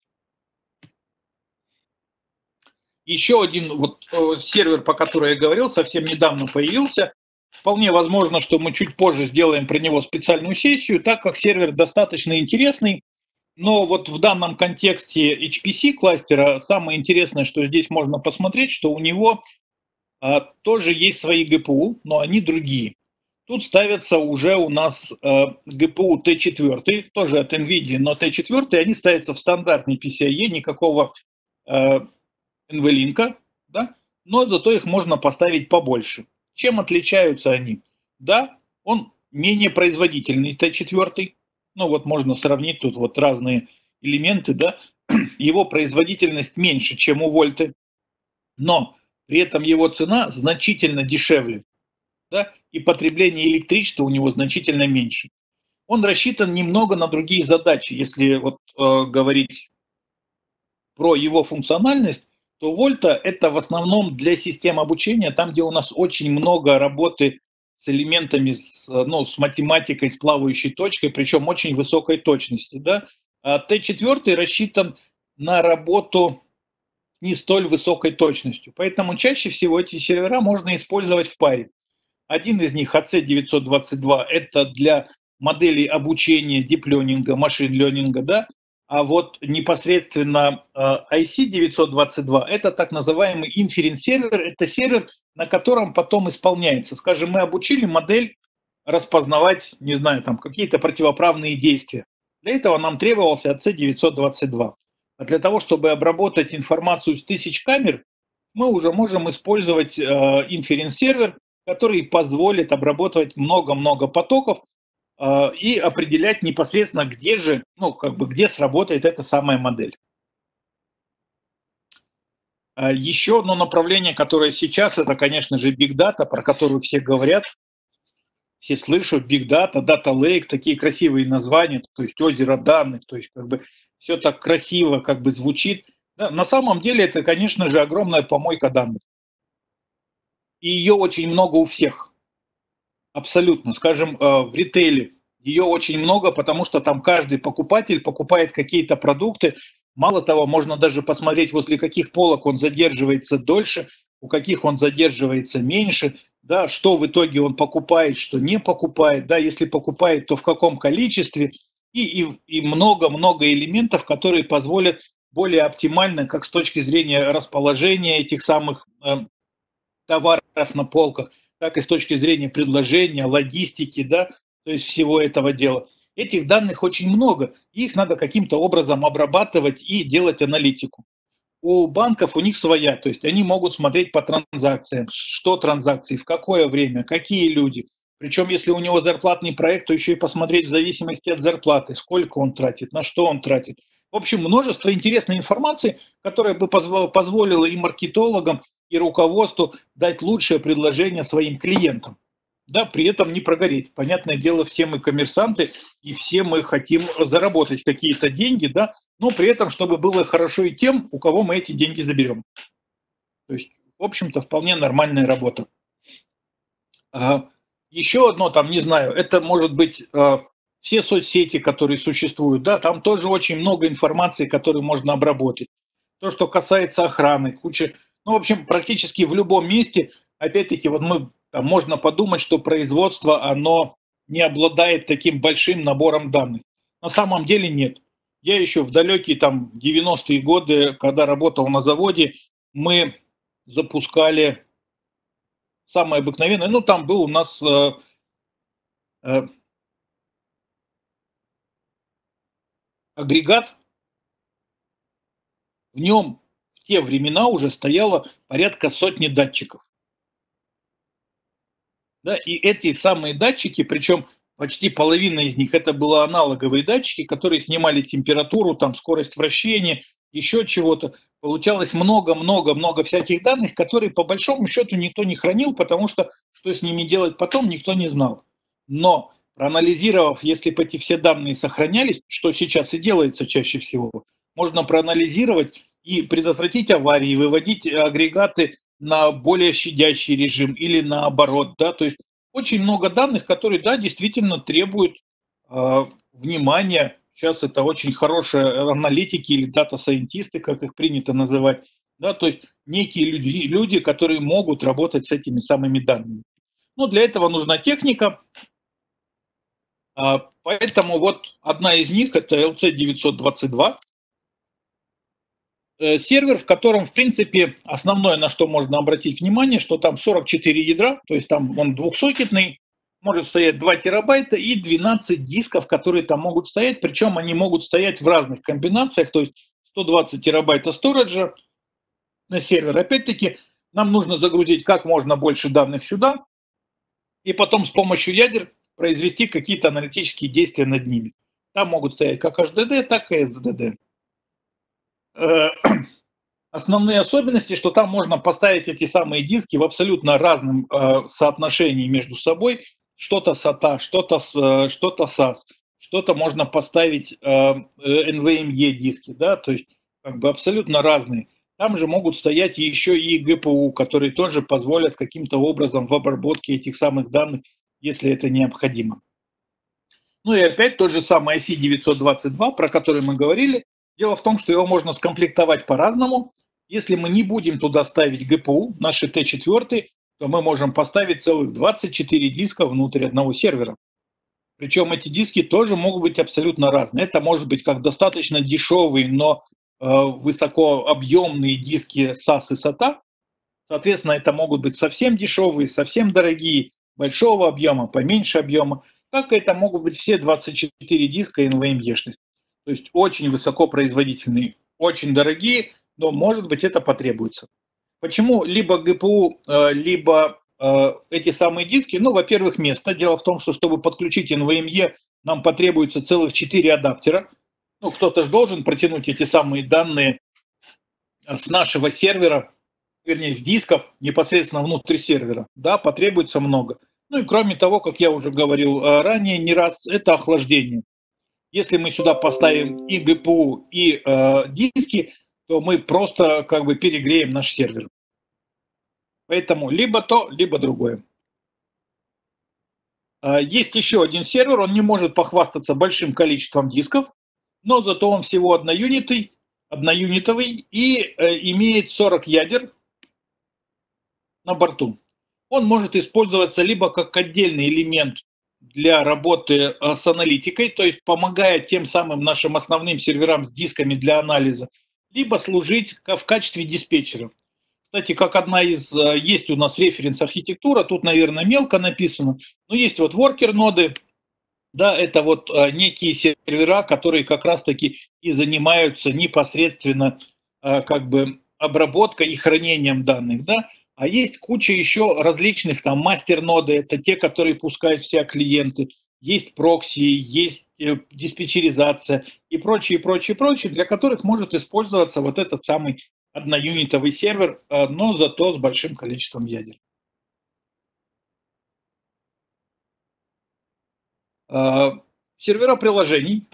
Еще один вот сервер, по которому я говорил, совсем недавно появился. Вполне возможно, что мы чуть позже сделаем про него специальную сессию, так как сервер достаточно интересный. Но вот в данном контексте HPC кластера самое интересное, что здесь можно посмотреть, что у него тоже есть свои GPU, но они другие. Тут ставятся уже у нас GPU T4, тоже от NVIDIA, но T4, они ставятся в стандартный PCIe, никакого NVLink, да? Но зато их можно поставить побольше. Чем отличаются они? Да, он менее производительный T4, ну вот можно сравнить тут вот разные элементы, да, его производительность меньше, чем у Вольты, но при этом его цена значительно дешевле, да, и потребление электричества у него значительно меньше. Он рассчитан немного на другие задачи. Если вот говорить про его функциональность, то Вольта это в основном для систем обучения, там, где у нас очень много работы с элементами, ну, с математикой, с плавающей точкой, причем очень высокой точности. Да? А Т4 рассчитан на работу не столь высокой точностью. Поэтому чаще всего эти сервера можно использовать в паре. Один из них, AC922, это для моделей обучения дип-ленинга, машин-ленинга, да, а вот непосредственно IC922 это так называемый инференс-сервер, это сервер, на котором потом исполняется. Скажем, мы обучили модель распознавать, не знаю, там какие-то противоправные действия. Для этого нам требовался AC922. А для того, чтобы обработать информацию с 1000 камер, мы уже можем использовать инференс-сервер, который позволит обрабатывать много-много потоков и определять непосредственно, где же, ну, как бы, где сработает эта самая модель. Еще одно направление, которое сейчас, это, конечно же, Big Data, про которую все говорят, все слышат, Big Data, Data Lake, такие красивые названия, то есть озеро данных, то есть как бы все так красиво как бы звучит. Да, на самом деле это, конечно же, огромная помойка данных. И ее очень много у всех. Абсолютно. Скажем, в ритейле ее очень много, потому что там каждый покупатель покупает какие-то продукты. Мало того, можно даже посмотреть, возле каких полок он задерживается дольше, у каких он задерживается меньше, да, что в итоге он покупает, что не покупает, да, если покупает, то в каком количестве, и много-много элементов, которые позволят более оптимально, как с точки зрения расположения этих самых товаров на полках, так и с точки зрения предложения, логистики, да, то есть всего этого дела. Этих данных очень много, и их надо каким-то образом обрабатывать и делать аналитику. У банков у них своя, то есть они могут смотреть по транзакциям, что транзакции, в какое время, какие люди. Причем, если у него зарплатный проект, то еще и посмотреть в зависимости от зарплаты, сколько он тратит, на что он тратит. В общем, множество интересной информации, которая бы позволила и маркетологам, и руководству дать лучшее предложение своим клиентам. Да, при этом не прогореть. Понятное дело, все мы коммерсанты, и все мы хотим заработать какие-то деньги, да, но при этом, чтобы было хорошо и тем, у кого мы эти деньги заберем. То есть, в общем-то, вполне нормальная работа. Еще одно, там, не знаю, это может быть все соцсети, которые существуют, да, там тоже очень много информации, которую можно обработать. То, что касается охраны, куча, ну, в общем, практически в любом месте, опять-таки, вот мы, там, можно подумать, что производство, оно не обладает таким большим набором данных. На самом деле нет. Я еще в далекие там 90-е годы, когда работал на заводе, мы запускали самое обыкновенное, ну, там был у нас агрегат, в нем в те времена уже стояло порядка сотни датчиков. Да, и эти самые датчики, причем почти половина из них, это были аналоговые датчики, которые снимали температуру, там, скорость вращения, еще чего-то. Получалось много-много-много всяких данных, которые по большому счету никто не хранил, потому что что с ними делать потом, никто не знал. Но проанализировав, если бы эти все данные сохранялись, что сейчас и делается чаще всего, можно проанализировать и предотвратить аварии, выводить агрегаты на более щадящий режим или наоборот, да, то есть очень много данных, которые, да, действительно требуют внимания. Сейчас это очень хорошие аналитики или дата-сайентисты, как их принято называть, да, то есть некие люди, которые могут работать с этими самыми данными. Но для этого нужна техника. Поэтому вот одна из них это LC922. Сервер, в котором, в принципе, основное, на что можно обратить внимание, что там 44 ядра, то есть там он двухсокетный, может стоять 2 терабайта и 12 дисков, которые там могут стоять, причем они могут стоять в разных комбинациях, то есть 120 терабайта сториджа на сервер. Опять-таки, нам нужно загрузить как можно больше данных сюда, и потом с помощью ядер произвести какие-то аналитические действия над ними. Там могут стоять как HDD, так и SSD. Основные особенности, что там можно поставить эти самые диски в абсолютно разном соотношении между собой. Что-то SATA, что-то SAS, что-то можно поставить NVMe диски, да, то есть как бы абсолютно разные. Там же могут стоять еще и GPU, которые тоже позволят каким-то образом в обработке этих самых данных, если это необходимо. Ну и опять тот же самый IC922, про который мы говорили. Дело в том, что его можно скомплектовать по-разному. Если мы не будем туда ставить GPU, наши T4, то мы можем поставить целых 24 диска внутрь одного сервера. Причем эти диски тоже могут быть абсолютно разные. Это может быть как достаточно дешевые, но высокообъемные диски SAS и SATA. Соответственно, это могут быть совсем дешевые, совсем дорогие, большого объема, поменьше объема. Так это могут быть все 24 диска NVMe-шных. То есть очень высокопроизводительные, очень дорогие, но может быть это потребуется. Почему либо GPU, либо эти самые диски? Ну, во-первых, место. Дело в том, что чтобы подключить NVMe, нам потребуется целых 4 адаптера. Ну, кто-то же должен протянуть эти самые данные с нашего сервера, вернее, с дисков непосредственно внутри сервера. Да, потребуется много. Ну и кроме того, как я уже говорил ранее не раз, это охлаждение. Если мы сюда поставим и GPU, и диски, то мы просто как бы перегреем наш сервер. Поэтому либо то, либо другое. Есть еще один сервер, он не может похвастаться большим количеством дисков, но зато он всего одноюнитовый и имеет 40 ядер на борту. Он может использоваться либо как отдельный элемент для работы с аналитикой, то есть помогая тем самым нашим основным серверам с дисками для анализа, либо служить в качестве диспетчеров. Кстати, как одна из, есть у нас референс-архитектура, тут, наверное, мелко написано, но есть вот воркер-ноды, да, это вот некие сервера, которые как раз-таки и занимаются непосредственно как бы обработкой и хранением данных, да, а есть куча еще различных там мастер-ноды, это те, которые пускают все клиенты, есть прокси, есть диспетчеризация и прочее, прочее, прочее, для которых может использоваться вот этот самый одноюнитовый сервер, но зато с большим количеством ядер. Сервера приложений.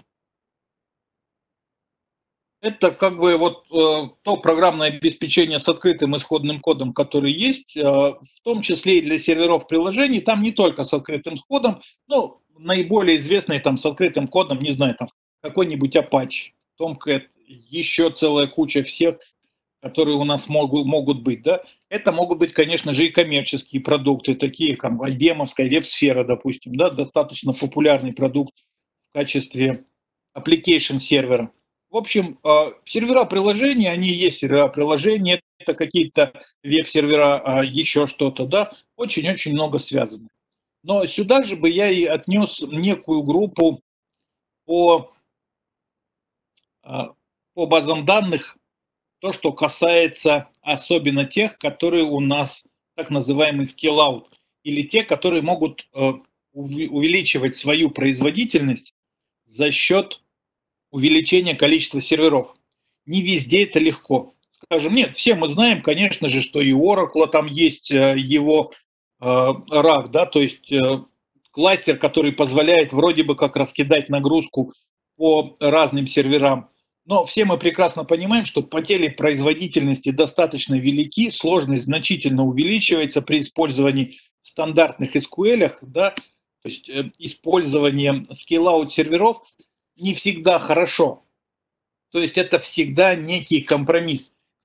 Это как бы вот то программное обеспечение с открытым исходным кодом, который есть, в том числе и для серверов приложений. Там не только с открытым кодом, но наиболее известные там с открытым кодом, не знаю, там какой-нибудь Apache, Tomcat, еще целая куча всех, которые у нас могут быть. Да? Это могут быть, конечно же, и коммерческие продукты, такие как IBM-овская веб-сфера, допустим, да, достаточно популярный продукт в качестве application сервера. В общем, сервера приложений, они есть сервера приложений, это какие-то веб-сервера, еще что-то, да, очень-очень много связано. Но сюда же бы я и отнес некую группу по, по базам данных, то, что касается особенно тех, которые у нас так называемый scale-out, или те, которые могут увеличивать свою производительность за счет увеличения количества серверов. Не везде это легко. Скажем, нет, все мы знаем, конечно же, что и Oracle там есть его RAC, да, то есть кластер, который позволяет вроде бы как раскидать нагрузку по разным серверам. Но все мы прекрасно понимаем, что потери производительности достаточно велики, сложность значительно увеличивается при использовании стандартных SQL, да, то есть использование scale-out серверов не всегда хорошо. То есть это всегда некий компромисс.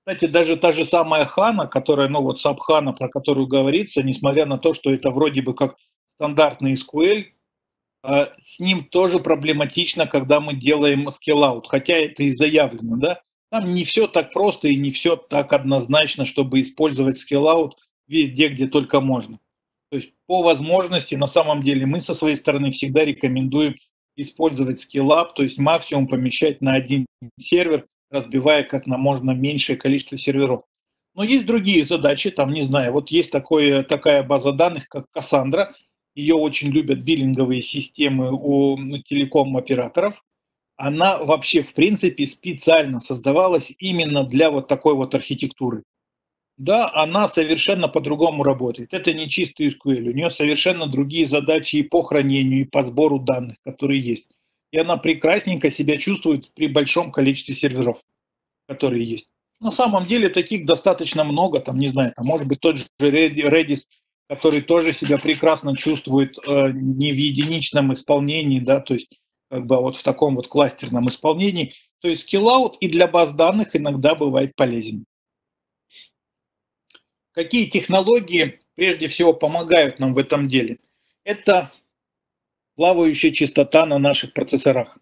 Кстати, даже та же самая HANA, которая, ну вот SAP HANA, про которую говорится, несмотря на то, что это вроде бы как стандартный SQL, с ним тоже проблематично, когда мы делаем scale-out, хотя это и заявлено, да. Там не все так просто и не все так однозначно, чтобы использовать scale-out везде, где только можно. То есть по возможности, на самом деле, мы со своей стороны всегда рекомендуем использовать scale-up, то есть максимум помещать на один сервер, разбивая как на можно меньшее количество серверов. Но есть другие задачи, там, не знаю, вот есть такая база данных, как Cassandra, ее очень любят биллинговые системы у телеком-операторов. Она вообще, в принципе, специально создавалась именно для вот такой вот архитектуры. Да, она совершенно по-другому работает. Это не чистый SQL. У нее совершенно другие задачи и по хранению, и по сбору данных, которые есть. И она прекрасненько себя чувствует при большом количестве серверов, которые есть. На самом деле таких достаточно много, там, не знаю, там, может быть, тот же Redis, который тоже себя прекрасно чувствует не в единичном исполнении, да, то есть как бы вот в таком вот кластерном исполнении. То есть скиллаут и для баз данных иногда бывает полезен. Какие технологии прежде всего помогают нам в этом деле? Это плавающая частота на наших процессорах.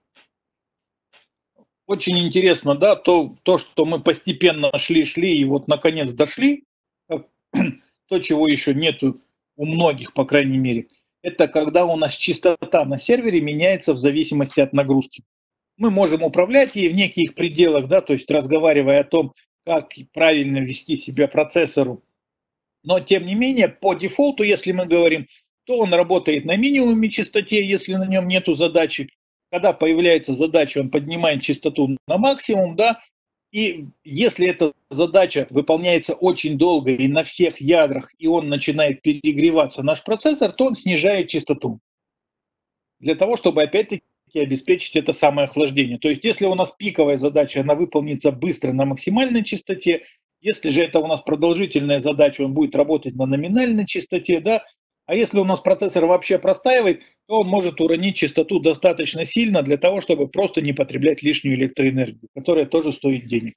Очень интересно, да, то, что мы постепенно шли и вот наконец дошли, то, чего еще нету у многих, по крайней мере, это когда у нас частота на сервере меняется в зависимости от нагрузки. Мы можем управлять ей в неких пределах, да, то есть разговаривая о том, как правильно вести себя процессору. Но, тем не менее, по дефолту, если мы говорим, то он работает на минимуме частоте, если на нем нету задачи. Когда появляется задача, он поднимает частоту на максимум, да, и если эта задача выполняется очень долго и на всех ядрах, и он начинает перегреваться, наш процессор, то он снижает частоту. Для того, чтобы опять-таки обеспечить это самое охлаждение. То есть, если у нас пиковая задача, она выполнится быстро на максимальной частоте, если же это у нас продолжительная задача, он будет работать на номинальной частоте, да, а если у нас процессор вообще простаивает, то он может уронить частоту достаточно сильно для того, чтобы просто не потреблять лишнюю электроэнергию, которая тоже стоит денег.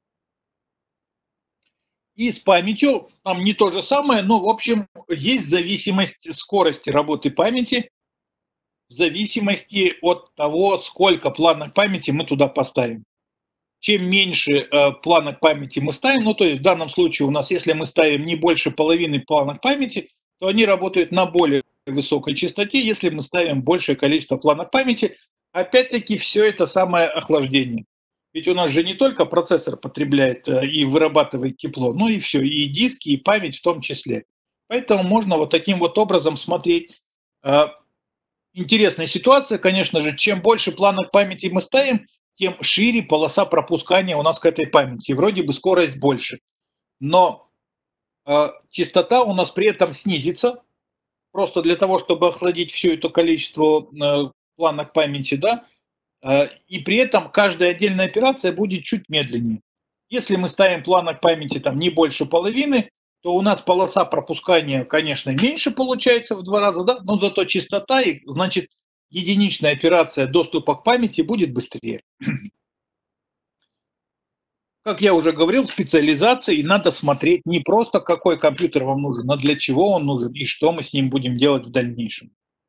И с памятью там не то же самое, но в общем есть зависимость скорости работы памяти в зависимости от того, сколько планок памяти мы туда поставим. Чем меньше планок памяти мы ставим, ну то есть в данном случае у нас, если мы ставим не больше половины планок памяти, то они работают на более высокой частоте. Если мы ставим большее количество планок памяти, опять-таки все это самое охлаждение. Ведь у нас же не только процессор потребляет и вырабатывает тепло, но и все, и диски, и память в том числе. Поэтому можно вот таким вот образом смотреть. Интересная ситуация, конечно же, чем больше планок памяти мы ставим, тем шире полоса пропускания у нас к этой памяти. Вроде бы скорость больше, но частота у нас при этом снизится, просто для того, чтобы охладить все это количество планок памяти, да, и при этом каждая отдельная операция будет чуть медленнее. Если мы ставим планок памяти там не больше половины, то у нас полоса пропускания, конечно, меньше получается в 2 раза, да, но зато частота, и, значит, единичная операция доступа к памяти будет быстрее. Как я уже говорил, специализация, и надо смотреть не просто, какой компьютер вам нужен, а для чего он нужен и что мы с ним будем делать в дальнейшем.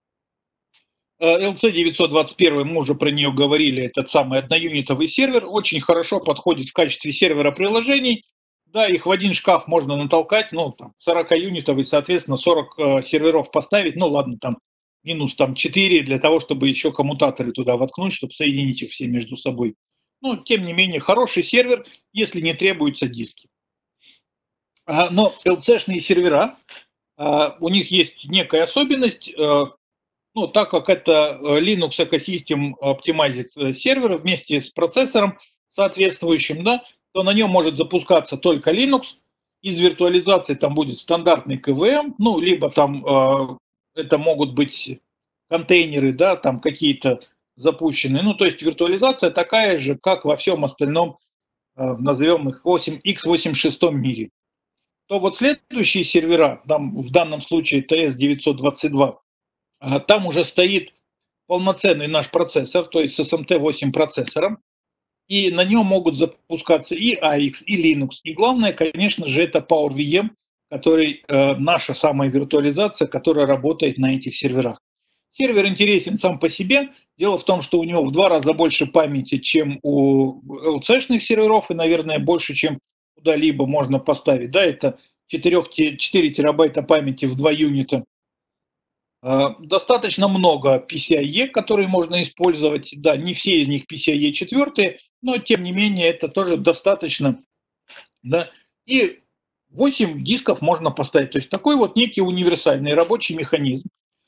LC921, мы уже про нее говорили, этот самый одноюнитовый сервер, очень хорошо подходит в качестве сервера приложений. Да, их в один шкаф можно натолкать, ну, там, 40-юнитовый, соответственно, 40 серверов поставить, ну, ладно, там, минус там 4 для того, чтобы еще коммутаторы туда воткнуть, чтобы соединить их все между собой. Но, тем не менее, хороший сервер, если не требуются диски. Но LC-шные сервера, у них есть некая особенность, ну, так как это Linux Ecosystem Optimized сервер вместе с процессором соответствующим, да, то на нем может запускаться только Linux. Из виртуализации там будет стандартный КВМ, ну, либо там это могут быть контейнеры, да, там какие-то запущенные. Ну, то есть виртуализация такая же, как во всем остальном, назовем их x86 мире. То вот следующие сервера, там в данном случае TS922, там уже стоит полноценный наш процессор, то есть с SMT8 процессором. и на нем могут запускаться и AX, и Linux. И главное, конечно же, это PowerVM, который наша самая виртуализация, которая работает на этих серверах. Сервер интересен сам по себе. Дело в том, что у него в 2 раза больше памяти, чем у LC-шных серверов, и, наверное, больше, чем куда-либо можно поставить. Да, это 4 терабайта памяти в 2 юнита. Достаточно много PCIe, которые можно использовать. Да, не все из них PCIe 4, но тем не менее это тоже достаточно. Да. И 8 дисков можно поставить. То есть такой вот некий универсальный рабочий механизм.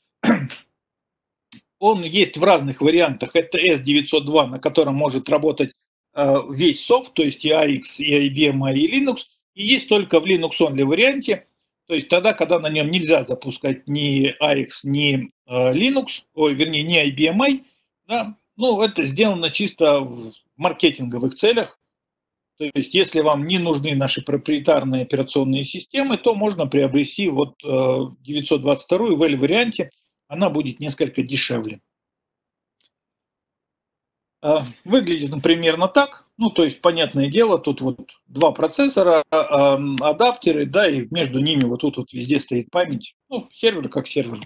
Он есть в разных вариантах. Это S902, на котором может работать весь софт, то есть и AX, и IBM, и Linux. И есть только в Linux only варианте, то есть тогда, когда на нем нельзя запускать ни AX, ни Linux, вернее, ни IBM. Да, ну, это сделано чисто в маркетинговых целях. То есть, если вам не нужны наши проприетарные операционные системы, то можно приобрести вот 922 в L-варианте. Она будет несколько дешевле. Выглядит он примерно так. Ну, то есть, понятное дело, тут вот 2 процессора, адаптеры, да, и между ними вот тут вот везде стоит память. Ну, сервер как сервер.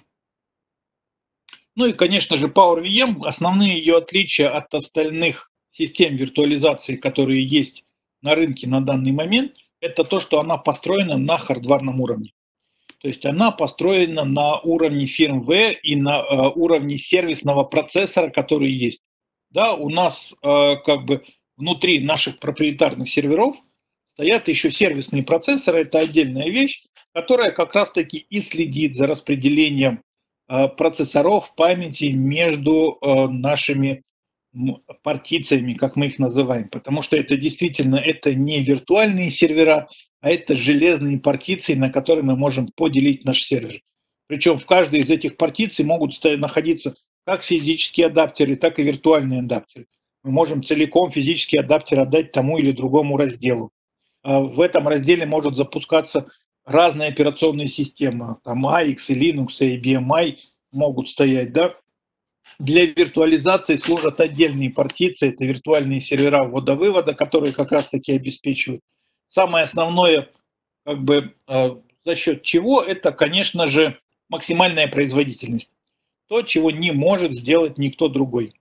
Ну и, конечно же, PowerVM. Основные ее отличия от остальных систем виртуализации, которые есть на рынке на данный момент, это то, что она построена на хардварном уровне. То есть она построена на уровне firmware и на уровне сервисного процессора, который есть. Да, у нас как бы внутри наших проприетарных серверов стоят еще сервисные процессоры, это отдельная вещь, которая как раз-таки и следит за распределением процессоров памяти между нашими партициями, как мы их называем, потому что это действительно это не виртуальные сервера, а это железные партиции, на которые мы можем поделить наш сервер. Причем в каждой из этих партиций могут находиться как физические адаптеры, так и виртуальные адаптеры. Мы можем целиком физический адаптер отдать тому или другому разделу. В этом разделе может запускаться разные операционные системы. Там AX, и Linux, и IBM могут стоять. Да? Для виртуализации служат отдельные партиции, это виртуальные сервера ввода-вывода, которые как раз-таки обеспечивают. Самое основное, как бы, за счет чего, это, конечно же, максимальная производительность. То, чего не может сделать никто другой.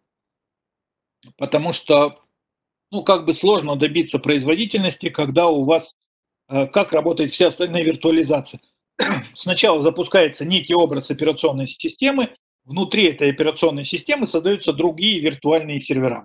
Потому что, ну, как бы сложно добиться производительности, когда у вас, как работает вся остальная виртуализация. Сначала запускается некий образ операционной системы, внутри этой операционной системы создаются другие виртуальные сервера.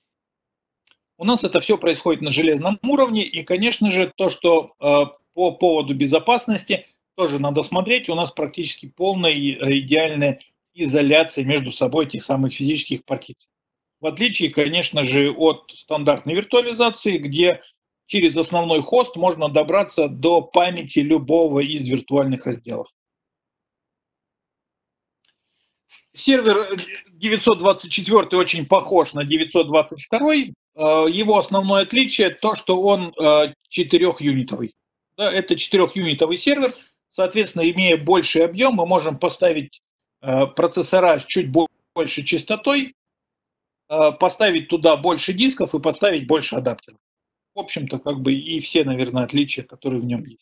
У нас это все происходит на железном уровне, и, конечно же, то, что по поводу безопасности, тоже надо смотреть, у нас практически полная идеальная изоляция между собой этих самых физических партиций. В отличие, конечно же, от стандартной виртуализации, где через основной хост можно добраться до памяти любого из виртуальных разделов. Сервер 924 очень похож на 922. Его основное отличие то, что он 4-юнитовый. Да, это 4-юнитовый сервер. Соответственно, имея больший объем, мы можем поставить процессора с чуть большей частотой, поставить туда больше дисков и поставить больше адаптеров. В общем-то, как бы и все, наверное, отличия, которые в нем есть.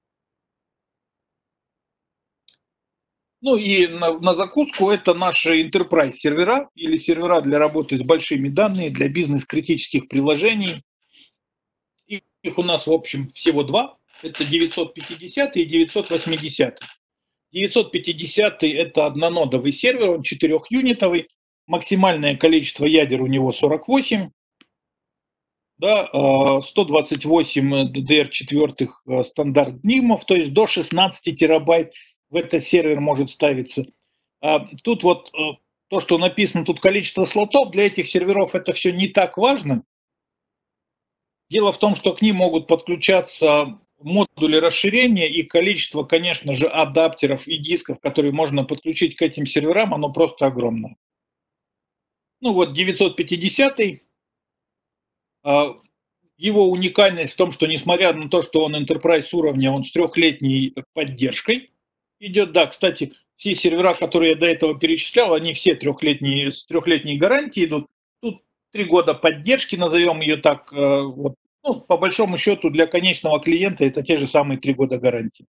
Ну и на закуску это наши enterprise сервера или сервера для работы с большими данными, для бизнес-критических приложений. Их у нас, в общем, всего 2. Это 950 и 980. 950 это однонодовый сервер, он 4-юнитовый. Максимальное количество ядер у него 48. Да, 128 DDR4 стандарт нимов, то есть до 16 терабайт в этот сервер может ставиться. Тут вот то, что написано, тут количество слотов, для этих серверов это все не так важно. Дело в том, что к ним могут подключаться модули расширения, и количество, конечно же, адаптеров и дисков, которые можно подключить к этим серверам, оно просто огромное. Ну вот 950, его уникальность в том, что несмотря на то, что он enterprise уровня, он с 3-летней поддержкой идет. Да, кстати, все сервера, которые я до этого перечислял, они все с 3-летней гарантией идут. Тут 3 года поддержки, назовем ее так. Вот. Ну, по большому счету для конечного клиента это те же самые 3 года гарантии.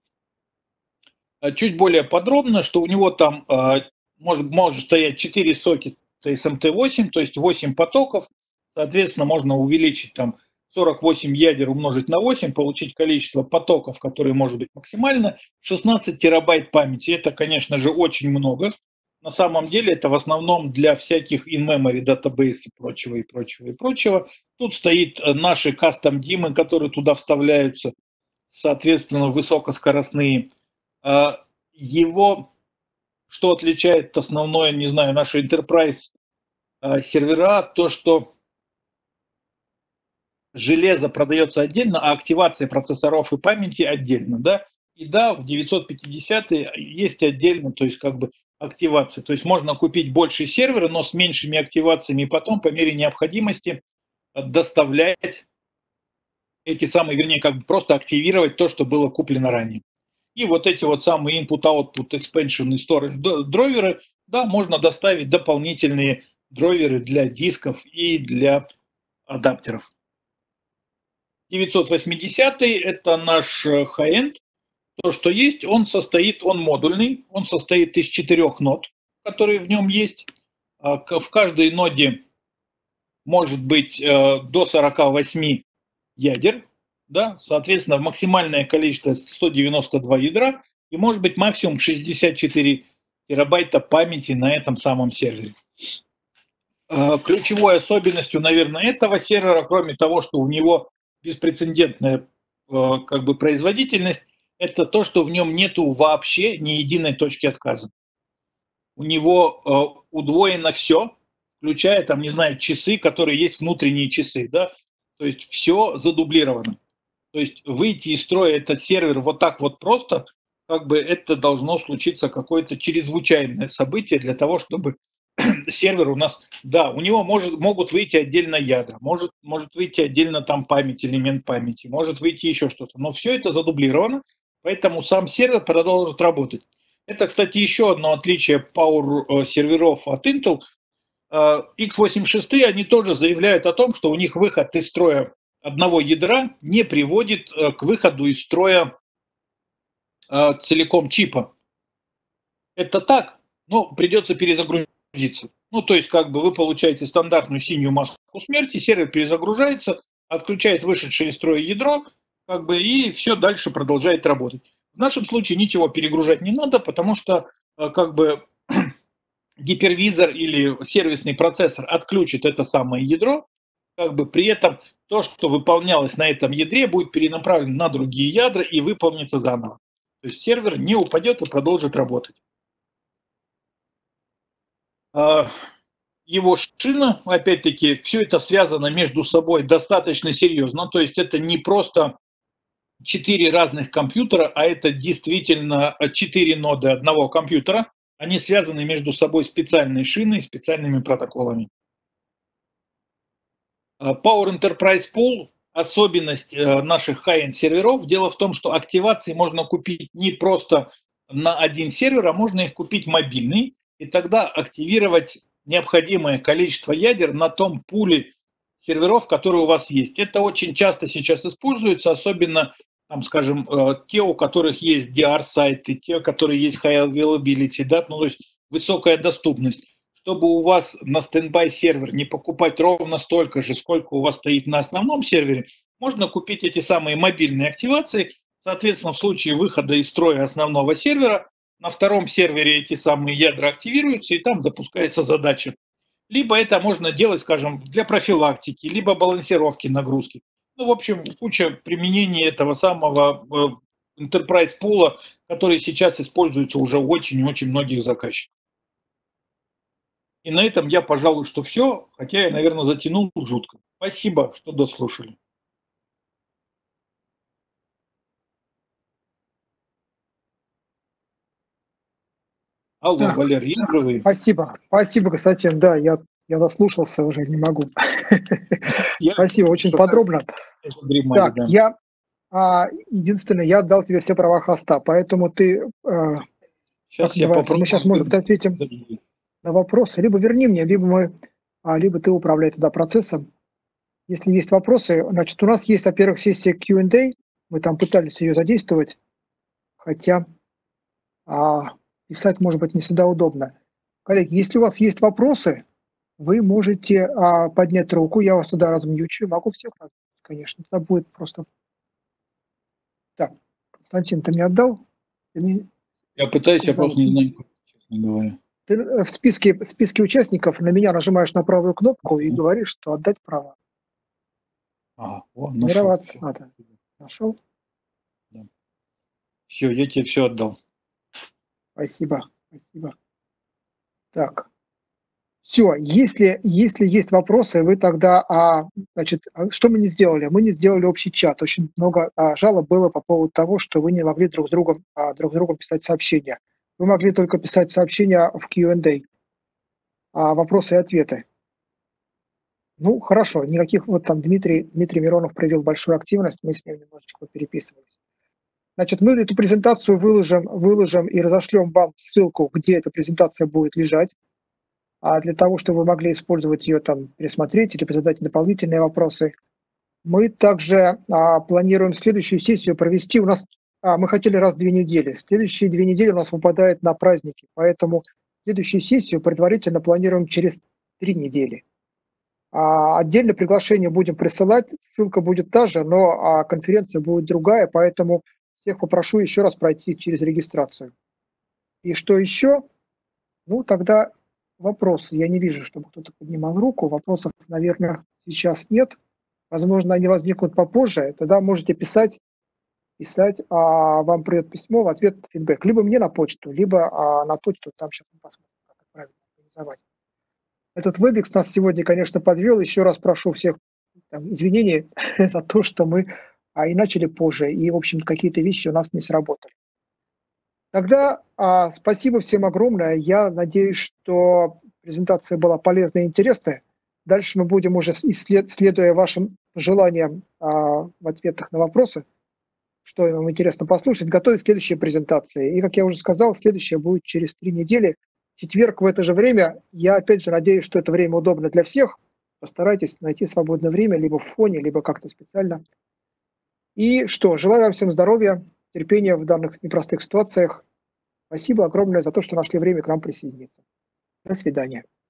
Чуть более подробно, что у него там может стоять 4 сокета SMT8, то есть 8 потоков. Соответственно, можно увеличить там 48 ядер, умножить на 8, получить количество потоков, которые может быть максимально. 16 терабайт памяти. Это, конечно же, очень много. На самом деле это в основном для всяких in-memory database и прочего, и прочего, и прочего. Тут стоит наши кастом-димы, которые туда вставляются, соответственно, высокоскоростные. Его, что отличает основное, не знаю, наши enterprise сервера, то, что железо продается отдельно, а активация процессоров и памяти отдельно, да. И да, в 950 есть отдельно, то есть как бы активация. То есть можно купить больше сервера, но с меньшими активациями, и потом по мере необходимости доставлять эти самые, вернее, как бы просто активировать то, что было куплено ранее. И вот эти вот самые input-output expansion и storage драйверы, да, можно доставить дополнительные драйверы для дисков и для адаптеров. 980 это наш high-end. То, что есть, он модульный, он состоит из 4 нод, которые в нем есть. В каждой ноде может быть до 48 ядер, да, соответственно, максимальное количество 192 ядра и может быть максимум 64 терабайта памяти на этом самом сервере. Ключевой особенностью, наверное, этого сервера, кроме того, что у него беспрецедентная как бы производительность, это то, что в нем нету вообще ни единой точки отказа. У него удвоено все, включая, там, не знаю, часы, которые есть внутренние часы, да, то есть все задублировано. То есть выйти из строя этот сервер вот так вот просто, как бы это должно случиться какое-то чрезвычайное событие для того, чтобы сервер у нас, да, у него могут выйти отдельно ядра, может выйти отдельно там память, элемент памяти, может выйти еще что-то, но все это задублировано, поэтому сам сервер продолжит работать. Это, кстати, еще одно отличие Power серверов от Intel. x86 они тоже заявляют о том, что у них выход из строя одного ядра не приводит к выходу из строя целиком чипа. Это так, но придется перезагрузиться. Ну, то есть, как бы вы получаете стандартную синюю маску смерти, сервер перезагружается, отключает вышедшее из строя ядро, как бы, и все дальше продолжает работать. В нашем случае ничего перегружать не надо, потому что как бы гипервизор или сервисный процессор отключит это самое ядро, как бы при этом то, что выполнялось на этом ядре, будет перенаправлено на другие ядра и выполнится заново. То есть сервер не упадет и продолжит работать. Его шина, опять-таки, все это связано между собой достаточно серьезно. То есть это не просто 4 разных компьютера, а это действительно 4 ноды одного компьютера. Они связаны между собой специальной шиной, специальными протоколами. Power Enterprise Pool, особенность наших high-end серверов, дело в том, что активации можно купить не просто на один сервер, а можно их купить мобильный, и тогда активировать необходимое количество ядер на том пуле серверов, которые у вас есть. Это очень часто сейчас используется, особенно, там, скажем, те, у которых есть DR-сайты, те, у которых есть high availability, да, ну, то есть высокая доступность. Чтобы у вас на стендбай сервер не покупать ровно столько же, сколько у вас стоит на основном сервере, можно купить эти самые мобильные активации. Соответственно, в случае выхода из строя основного сервера, на втором сервере эти самые ядра активируются, и там запускается задача. Либо это можно делать, скажем, для профилактики, либо балансировки нагрузки. Ну, в общем, куча применений этого самого enterprise пула, который сейчас используется уже у очень-очень многих заказчиков. И на этом я, пожалуй, что все, хотя я, наверное, затянул жутко. Спасибо, что дослушали. Алло,
Так,
Валерий, есть живые?
спасибо, Константин, да, я заслушался уже, не могу. Спасибо, очень подробно. Так,
да.
я единственное, я отдал тебе все права хоста, поэтому ты,
Сейчас я попробую.
мы сейчас, может быть, ответим на вопросы, либо верни мне, либо мы либо ты управляй тогда процессом. Если есть вопросы, значит, у нас есть, во-первых, сессия Q&A, мы там пытались ее задействовать, хотя писать, может быть, не всегда удобно. Коллеги, если у вас есть вопросы, вы можете поднять руку, я вас туда размьючу, могу всех размьючить, конечно, это будет просто... Так, Константин, ты мне отдал?
Я пытаюсь, я просто не знаю, как, честно говоря.
Ты в списке участников на меня нажимаешь на правую кнопку и говоришь, что отдать право.
Ага, нашел.
Тренироваться надо. Нашел?
Да. Все, я тебе все отдал.
Спасибо, спасибо. Так. Все, если есть вопросы, вы тогда, значит, что мы не сделали? Мы не сделали общий чат. Очень много жалоб было по поводу того, что вы не могли друг с другом писать сообщения. Вы могли только писать сообщения в Q&A, вопросы и ответы. Ну, хорошо, никаких, вот там Дмитрий Миронов проявил большую активность, мы с ним немножечко переписывались. Значит, мы эту презентацию выложим и разошлем вам ссылку, где эта презентация будет лежать, для того, чтобы вы могли использовать ее там, пересмотреть или задать дополнительные вопросы. Мы также планируем следующую сессию провести. У нас мы хотели раз в 2 недели. Следующие 2 недели у нас выпадает на праздники, поэтому следующую сессию предварительно планируем через 3 недели. Отдельно приглашение будем присылать, ссылка будет та же, но конференция будет другая, поэтому всех попрошу еще раз пройти через регистрацию. И что еще? Ну, тогда вопросы. Я не вижу, чтобы кто-то поднимал руку. Вопросов, наверное, сейчас нет. Возможно, они возникнут попозже. Тогда можете писать, вам придет письмо в ответ фидбэк. Либо мне на почту, либо на почту. Там сейчас мы посмотрим, как это правильно организовать. Этот WebEx нас сегодня, конечно, подвел. Еще раз прошу всех извинений за то, что мы и начали позже, и, в общем, какие-то вещи у нас не сработали. Тогда спасибо всем огромное. Я надеюсь, что презентация была полезная и интересная. Дальше мы будем уже, следуя вашим желаниям в ответах на вопросы, что вам интересно послушать, готовить следующие презентации. И, как я уже сказал, следующая будет через 3 недели. Четверг в это же время. Я, опять же, надеюсь, что это время удобно для всех. Постарайтесь найти свободное время, либо в фоне, либо как-то специально. И что, желаю вам всем здоровья, терпения в данных непростых ситуациях. Спасибо огромное за то, что нашли время к нам присоединиться. До свидания.